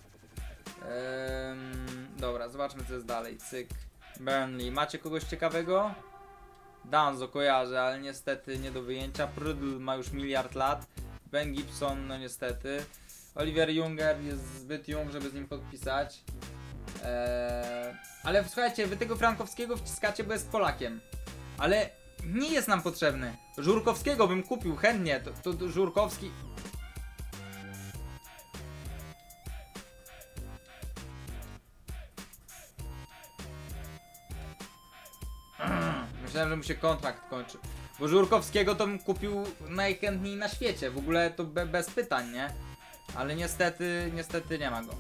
Dobra, zobaczmy, co jest dalej. Cyk. Burnley. Macie kogoś ciekawego? Danzo kojarzę, ale niestety nie do wyjęcia. Prydl ma już miliard lat. Ben Gibson, no niestety. Oliver Junger jest zbyt jung, żeby z nim podpisać. Ale słuchajcie, wy tego Frankowskiego wciskacie, bo jest Polakiem. Ale nie jest nam potrzebny. Żurkowskiego bym kupił chętnie. To Żurkowski... Myślałem, że mu się kontrakt kończy. Bo Żurkowskiego to bym kupił najchętniej na świecie. W ogóle to bez pytań, nie? Ale niestety nie ma go.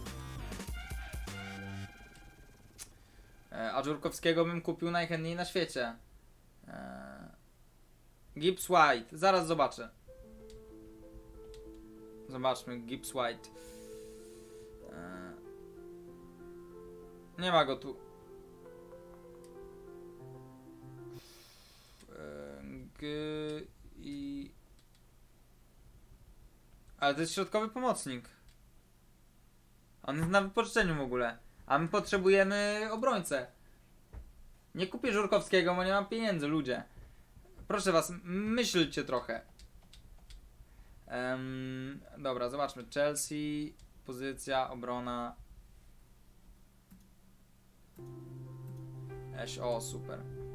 A Żurkowskiego bym kupił najchętniej na świecie. Gibbs White. Zaraz zobaczę. Zobaczmy, Gibbs White. Nie ma go tu. Ale to jest środkowy pomocnik. On jest na wypożyczeniu w ogóle. A my potrzebujemy obrońcę. Nie kupię Żurkowskiego, bo nie mam pieniędzy, ludzie. Proszę was, myślcie trochę. Dobra, zobaczmy. Chelsea, pozycja, obrona. O, super.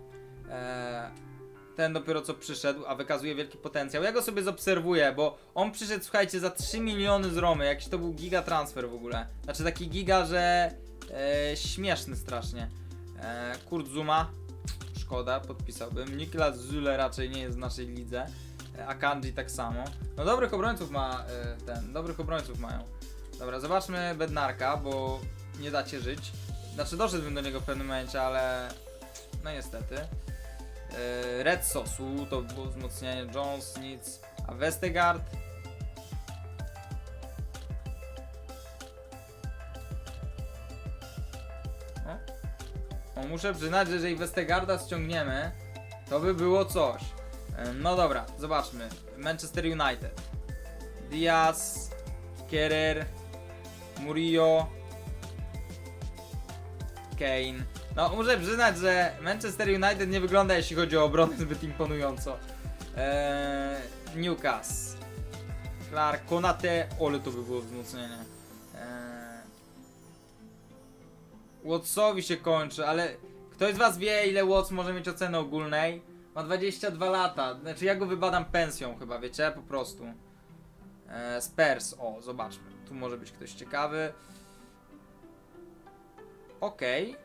Ten dopiero co przyszedł, a wykazuje wielki potencjał. Ja go sobie zobserwuję, bo on przyszedł, słuchajcie, za 3 miliony z Romy. Jakiś to był giga transfer w ogóle. Znaczy taki giga, że śmieszny strasznie. Kurt Zuma, szkoda, podpisałbym. Niklas Zule raczej nie jest w naszej lidze. Akanji tak samo. No dobrych obrońców ma dobrych obrońców mają. Dobra, zobaczmy Bednarka, bo nie dacie żyć. Znaczy doszedłbym do niego w pewnym momencie, ale no niestety. Red Sosu, to było wzmocnienie, Jones, nic. A Vestergaard? O, muszę przyznać, że jeżeli Vestergaarda ściągniemy, to by było coś. No dobra, zobaczmy. Manchester United. Diaz, Kerrer, Murillo, Kane. No muszę przyznać, że Manchester United nie wygląda, jeśli chodzi o obronę, zbyt imponująco. Newcastle, Clark, Konate, ole to by było wzmocnienie. Wattsowi się kończy, ale ktoś z was wie, ile Watts może mieć oceny ogólnej? Ma 22 lata, znaczy ja go wybadam pensją chyba, wiecie, po prostu. Spurs, o zobaczmy, tu może być ktoś ciekawy. Okej.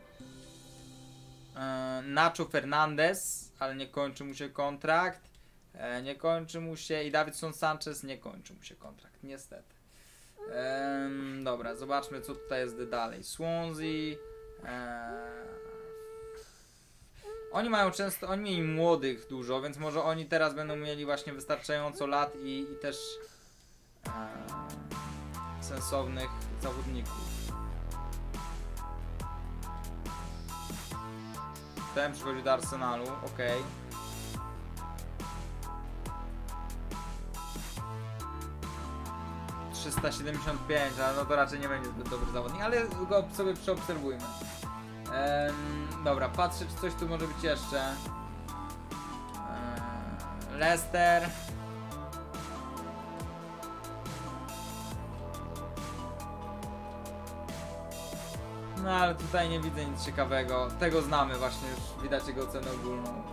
Nacho Fernandez, ale nie kończy mu się kontrakt. Nie kończy mu się i Davinson Sanchez nie kończy mu się kontrakt, niestety. Dobra, zobaczmy co tutaj jest dalej. Swansea. Oni mają często, oni mieli młodych dużo, więc może oni teraz będą mieli właśnie wystarczająco lat i też sensownych zawodników. Ten przychodzi do Arsenalu, okej. Okay. 375, ale no to raczej nie będzie zbyt dobry zawodnik, ale go sobie przeobserwujmy. Dobra, patrzę czy coś tu może być jeszcze. Leicester. No ale tutaj nie widzę nic ciekawego. Tego znamy właśnie, już widać jego ocenę ogólną.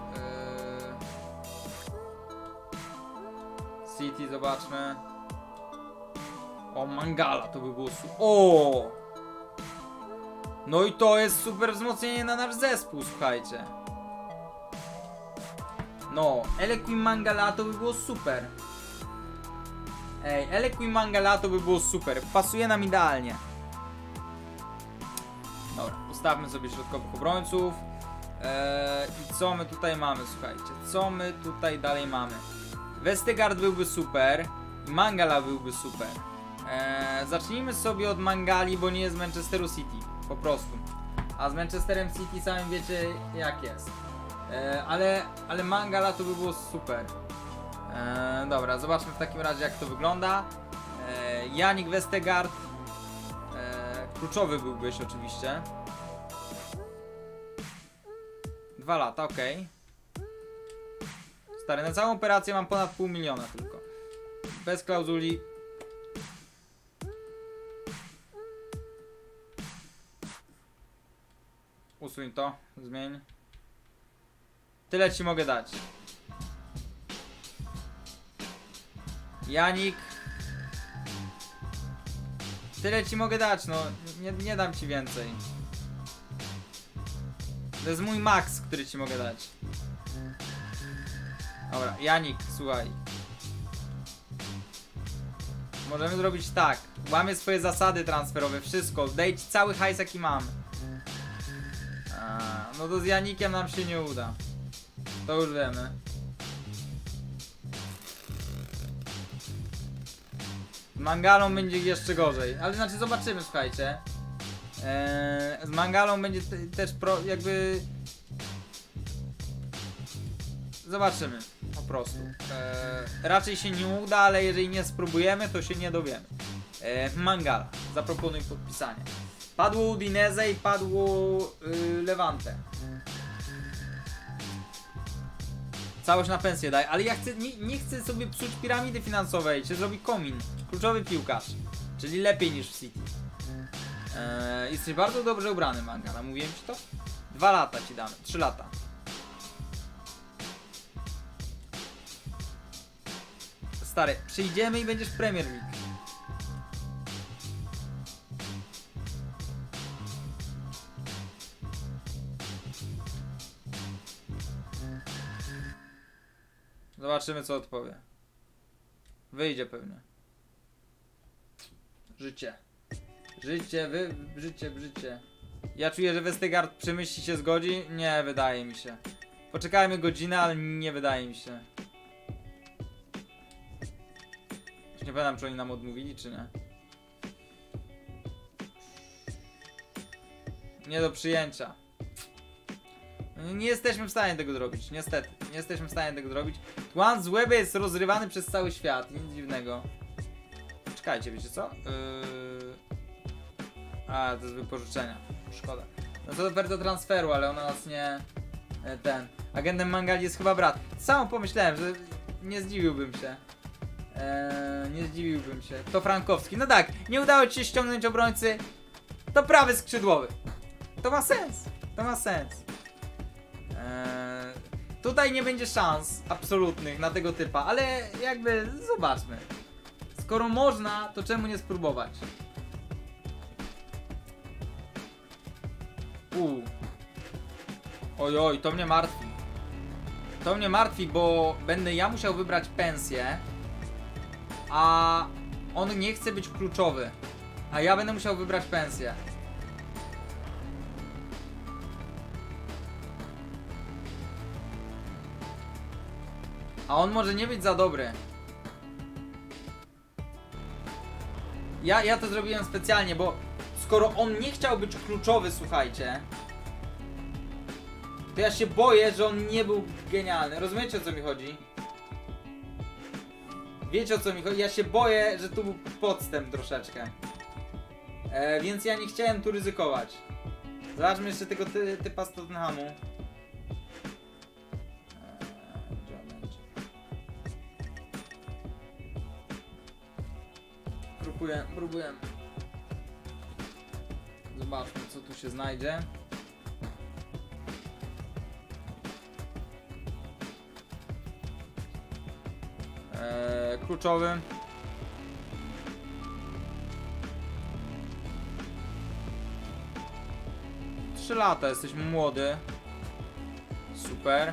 City zobaczmy. O, Mangala to by było o! No i to jest super wzmocnienie na nasz zespół, słuchajcie. No, Elequim Mangala to by było super. Ej, Elequim Mangala to by było super. Pasuje nam idealnie. Dobra, ustawmy sobie środkowych obrońców. I co my tutaj mamy, słuchajcie? Co my tutaj dalej mamy? Vestergaard byłby super. Mangala byłby super. Zacznijmy sobie od Mangali, bo nie jest z Manchesteru City. Po prostu. A z Manchesterem City samym wiecie jak jest. Ale Mangala to by było super. Dobra, zobaczmy w takim razie jak to wygląda. Yannick Vestergaard. Kluczowy byłbyś oczywiście. 2 lata, okej. Stary, na całą operację mam ponad $500 000 tylko. Bez klauzuli. Usuń to, zmień. Tyle ci mogę dać. Yannick. Tyle ci mogę dać, no nie dam ci więcej. To jest mój max, który ci mogę dać. Dobra, Yannick, słuchaj. Możemy zrobić tak. Łamię swoje zasady transferowe, wszystko. Daj ci cały hajs jaki mam. No to z Yannickiem nam się nie uda. To już wiemy. Mangalą będzie jeszcze gorzej, ale znaczy zobaczymy, słuchajcie. Z Mangalą będzie też jakby... Zobaczymy, po prostu. Raczej się nie uda, ale jeżeli nie spróbujemy, to się nie dowiemy. Mangala, zaproponuj podpisanie. Padło Udinese i padło Levante. Całość na pensję daj, ale ja chcę, nie chcę sobie psuć piramidy finansowej, czy zrobi komin. Kluczowy piłkarz, czyli lepiej niż w City. Jesteś bardzo dobrze ubrany, Mangala, mówiłem ci to? 2 lata ci damy, 3 lata. Stary, przyjdziemy i będziesz Premier League. Zobaczymy, co odpowie. Wyjdzie pewnie. Życie. Życie. Ja czuję, że Westergaard przemyśli się zgodzi. Nie, wydaje mi się. Poczekajmy godzinę, ale nie wydaje mi się. Już nie pamiętam, czy oni nam odmówili, czy nie. Nie do przyjęcia. Nie jesteśmy w stanie tego zrobić, niestety. Nie jesteśmy w stanie tego zrobić. Tłan z Łeby jest rozrywany przez cały świat, nic dziwnego. Czekajcie, wiecie co? A, to jest wypożyczenia. Szkoda. No to oferta transferu, ale ona nas nie... Agentem Mangali jest chyba brat. Sam pomyślałem, że nie zdziwiłbym się. Nie zdziwiłbym się. To Frankowski. No tak, nie udało ci się ściągnąć obrońcy. To prawy skrzydłowy. To ma sens. To ma sens. Tutaj nie będzie szans absolutnych na tego typa, ale jakby zobaczmy. Skoro można, to czemu nie spróbować? Oj, to mnie martwi. To mnie martwi, bo będę ja musiał wybrać pensję, a on nie chce być kluczowy, a ja będę musiał wybrać pensję. A on może nie być za dobry. Ja to zrobiłem specjalnie, bo skoro on nie chciał być kluczowy, słuchajcie, to ja się boję, że on nie był genialny. Rozumiecie, o co mi chodzi? Wiecie, o co mi chodzi? Ja się boję, że tu był podstęp troszeczkę. Więc ja nie chciałem tu ryzykować. Zobaczmy jeszcze tego typa z Tottenhamu. Próbuję. Zobaczmy, co tu się znajdzie. Kluczowy. Trzy lata, jesteś młody. Super.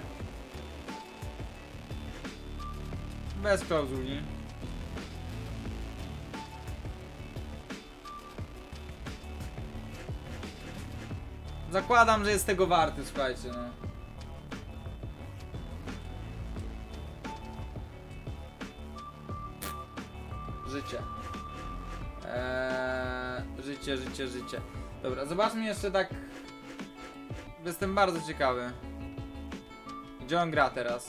Bez klauzuli. Zakładam, że jest tego warty, słuchajcie, no. Życie. Życie. Dobra, zobaczmy jeszcze tak. Jestem bardzo ciekawy. Gdzie on gra teraz?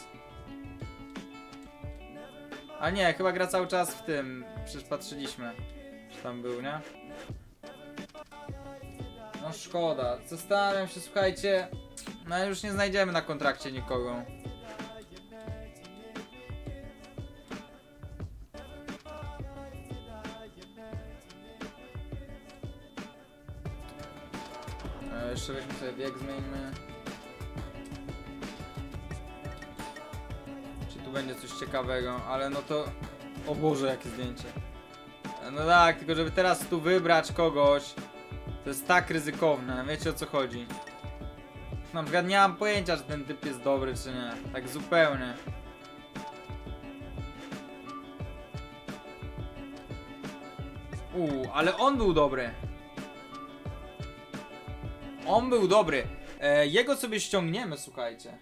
A nie, chyba gra cały czas w tym. Przecież patrzyliśmy, czy tam był, nie? No szkoda. Zastanawiam się, słuchajcie. No już nie znajdziemy na kontrakcie nikogo. Jeszcze weźmy sobie bieg, zmieńmy. Czy tu będzie coś ciekawego, ale no to... O Boże, jakie zdjęcie. No tak, tylko żeby teraz tu wybrać kogoś, to jest tak ryzykowne, wiecie, o co chodzi. Na przykład nie mam pojęcia, czy ten typ jest dobry, czy nie. Tak zupełnie. Ale on był dobry. On był dobry. Jego sobie ściągniemy, słuchajcie.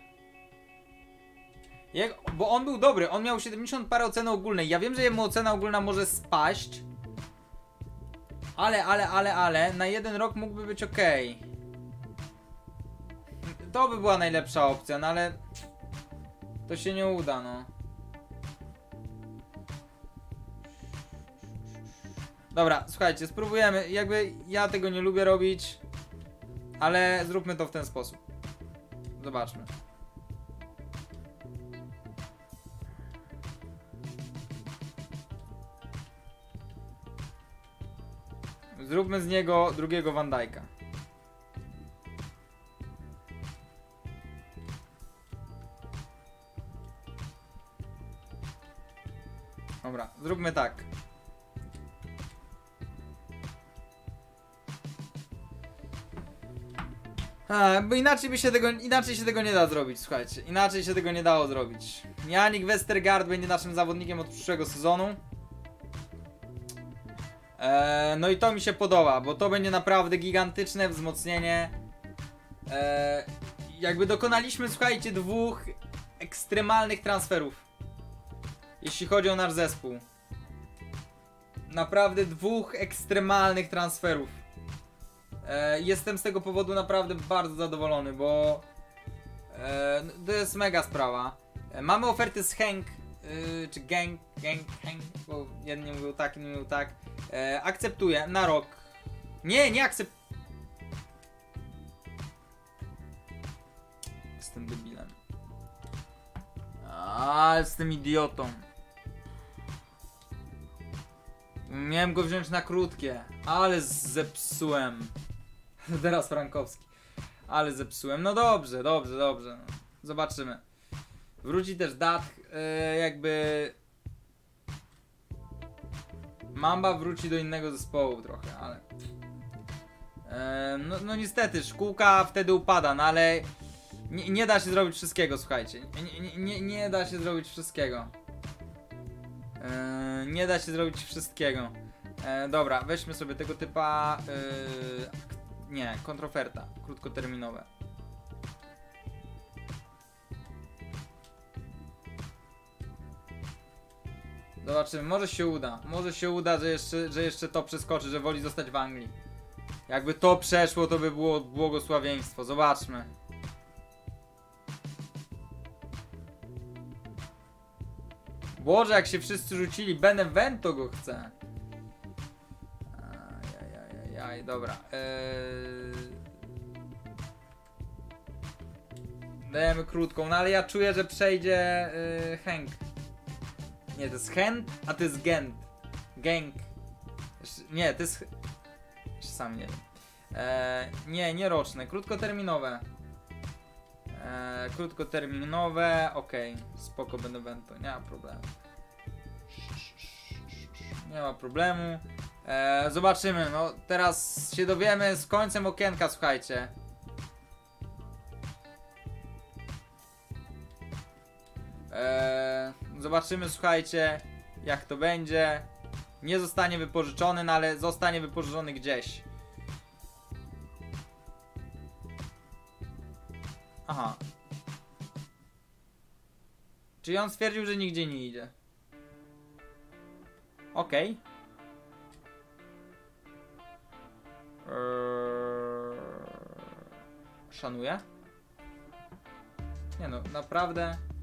Bo on był dobry. On miał 70 parę oceny ogólnej. Ja wiem, że jemu ocena ogólna może spaść. Ale, na jeden rok mógłby być ok. To by była najlepsza opcja, no ale to się nie uda, no. Dobra, słuchajcie, spróbujemy. Jakby ja tego nie lubię robić, ale zróbmy to w ten sposób. Zobaczmy. Zróbmy z niego drugiego Van Dijk'a. Dobra, zróbmy tak. Bo inaczej się tego nie da zrobić, słuchajcie. Inaczej się tego nie dało zrobić. Jannik Westergaard będzie naszym zawodnikiem od przyszłego sezonu. No i to mi się podoba, bo to będzie naprawdę gigantyczne wzmocnienie. Jakby dokonaliśmy, słuchajcie, 2 ekstremalnych transferów, jeśli chodzi o nasz zespół. Naprawdę 2 ekstremalnych transferów. Jestem z tego powodu naprawdę bardzo zadowolony, bo to jest mega sprawa. Mamy oferty z Henk, czy Genk, bo jedni mówią tak, inni mówią tak. Akceptuję na rok. Nie akceptuję. Jestem debilem. Jestem idiotą. Miałem go wziąć na krótkie, ale zepsułem. Teraz Frankowski. Ale zepsułem. No dobrze. No. Zobaczymy. Wróci też Datch, jakby... Mamba wróci do innego zespołu trochę, ale... No niestety, szkółka wtedy upada, no ale... Nie da się zrobić wszystkiego, słuchajcie. Nie da się zrobić wszystkiego. Nie da się zrobić wszystkiego. Dobra, weźmy sobie tego typa... nie, kontroferta. Krótkoterminowe. Zobaczymy, może się uda. Może się uda, że jeszcze to przeskoczy, że woli zostać w Anglii. Jakby to przeszło, to by było błogosławieństwo. Zobaczmy. Boże, jak się wszyscy rzucili. Benevento go chce. Ajajajaj, dobra. Dajemy krótką, no ale ja czuję, że przejdzie Henk. Nie, to jest Hent, a to jest Gent. Genk. Nie, to jest... Sam nie wiem. Nie roczne, krótkoterminowe. Krótkoterminowe, okej. Spoko, Benevento, nie ma problemu. Nie ma problemu. Zobaczymy, no teraz się dowiemy z końcem okienka, słuchajcie. Zobaczymy, słuchajcie, jak to będzie. Nie zostanie wypożyczony, no ale zostanie wypożyczony gdzieś. Aha. Czyli on stwierdził, że nigdzie nie idzie. Okej. Szanuję. Nie no, naprawdę.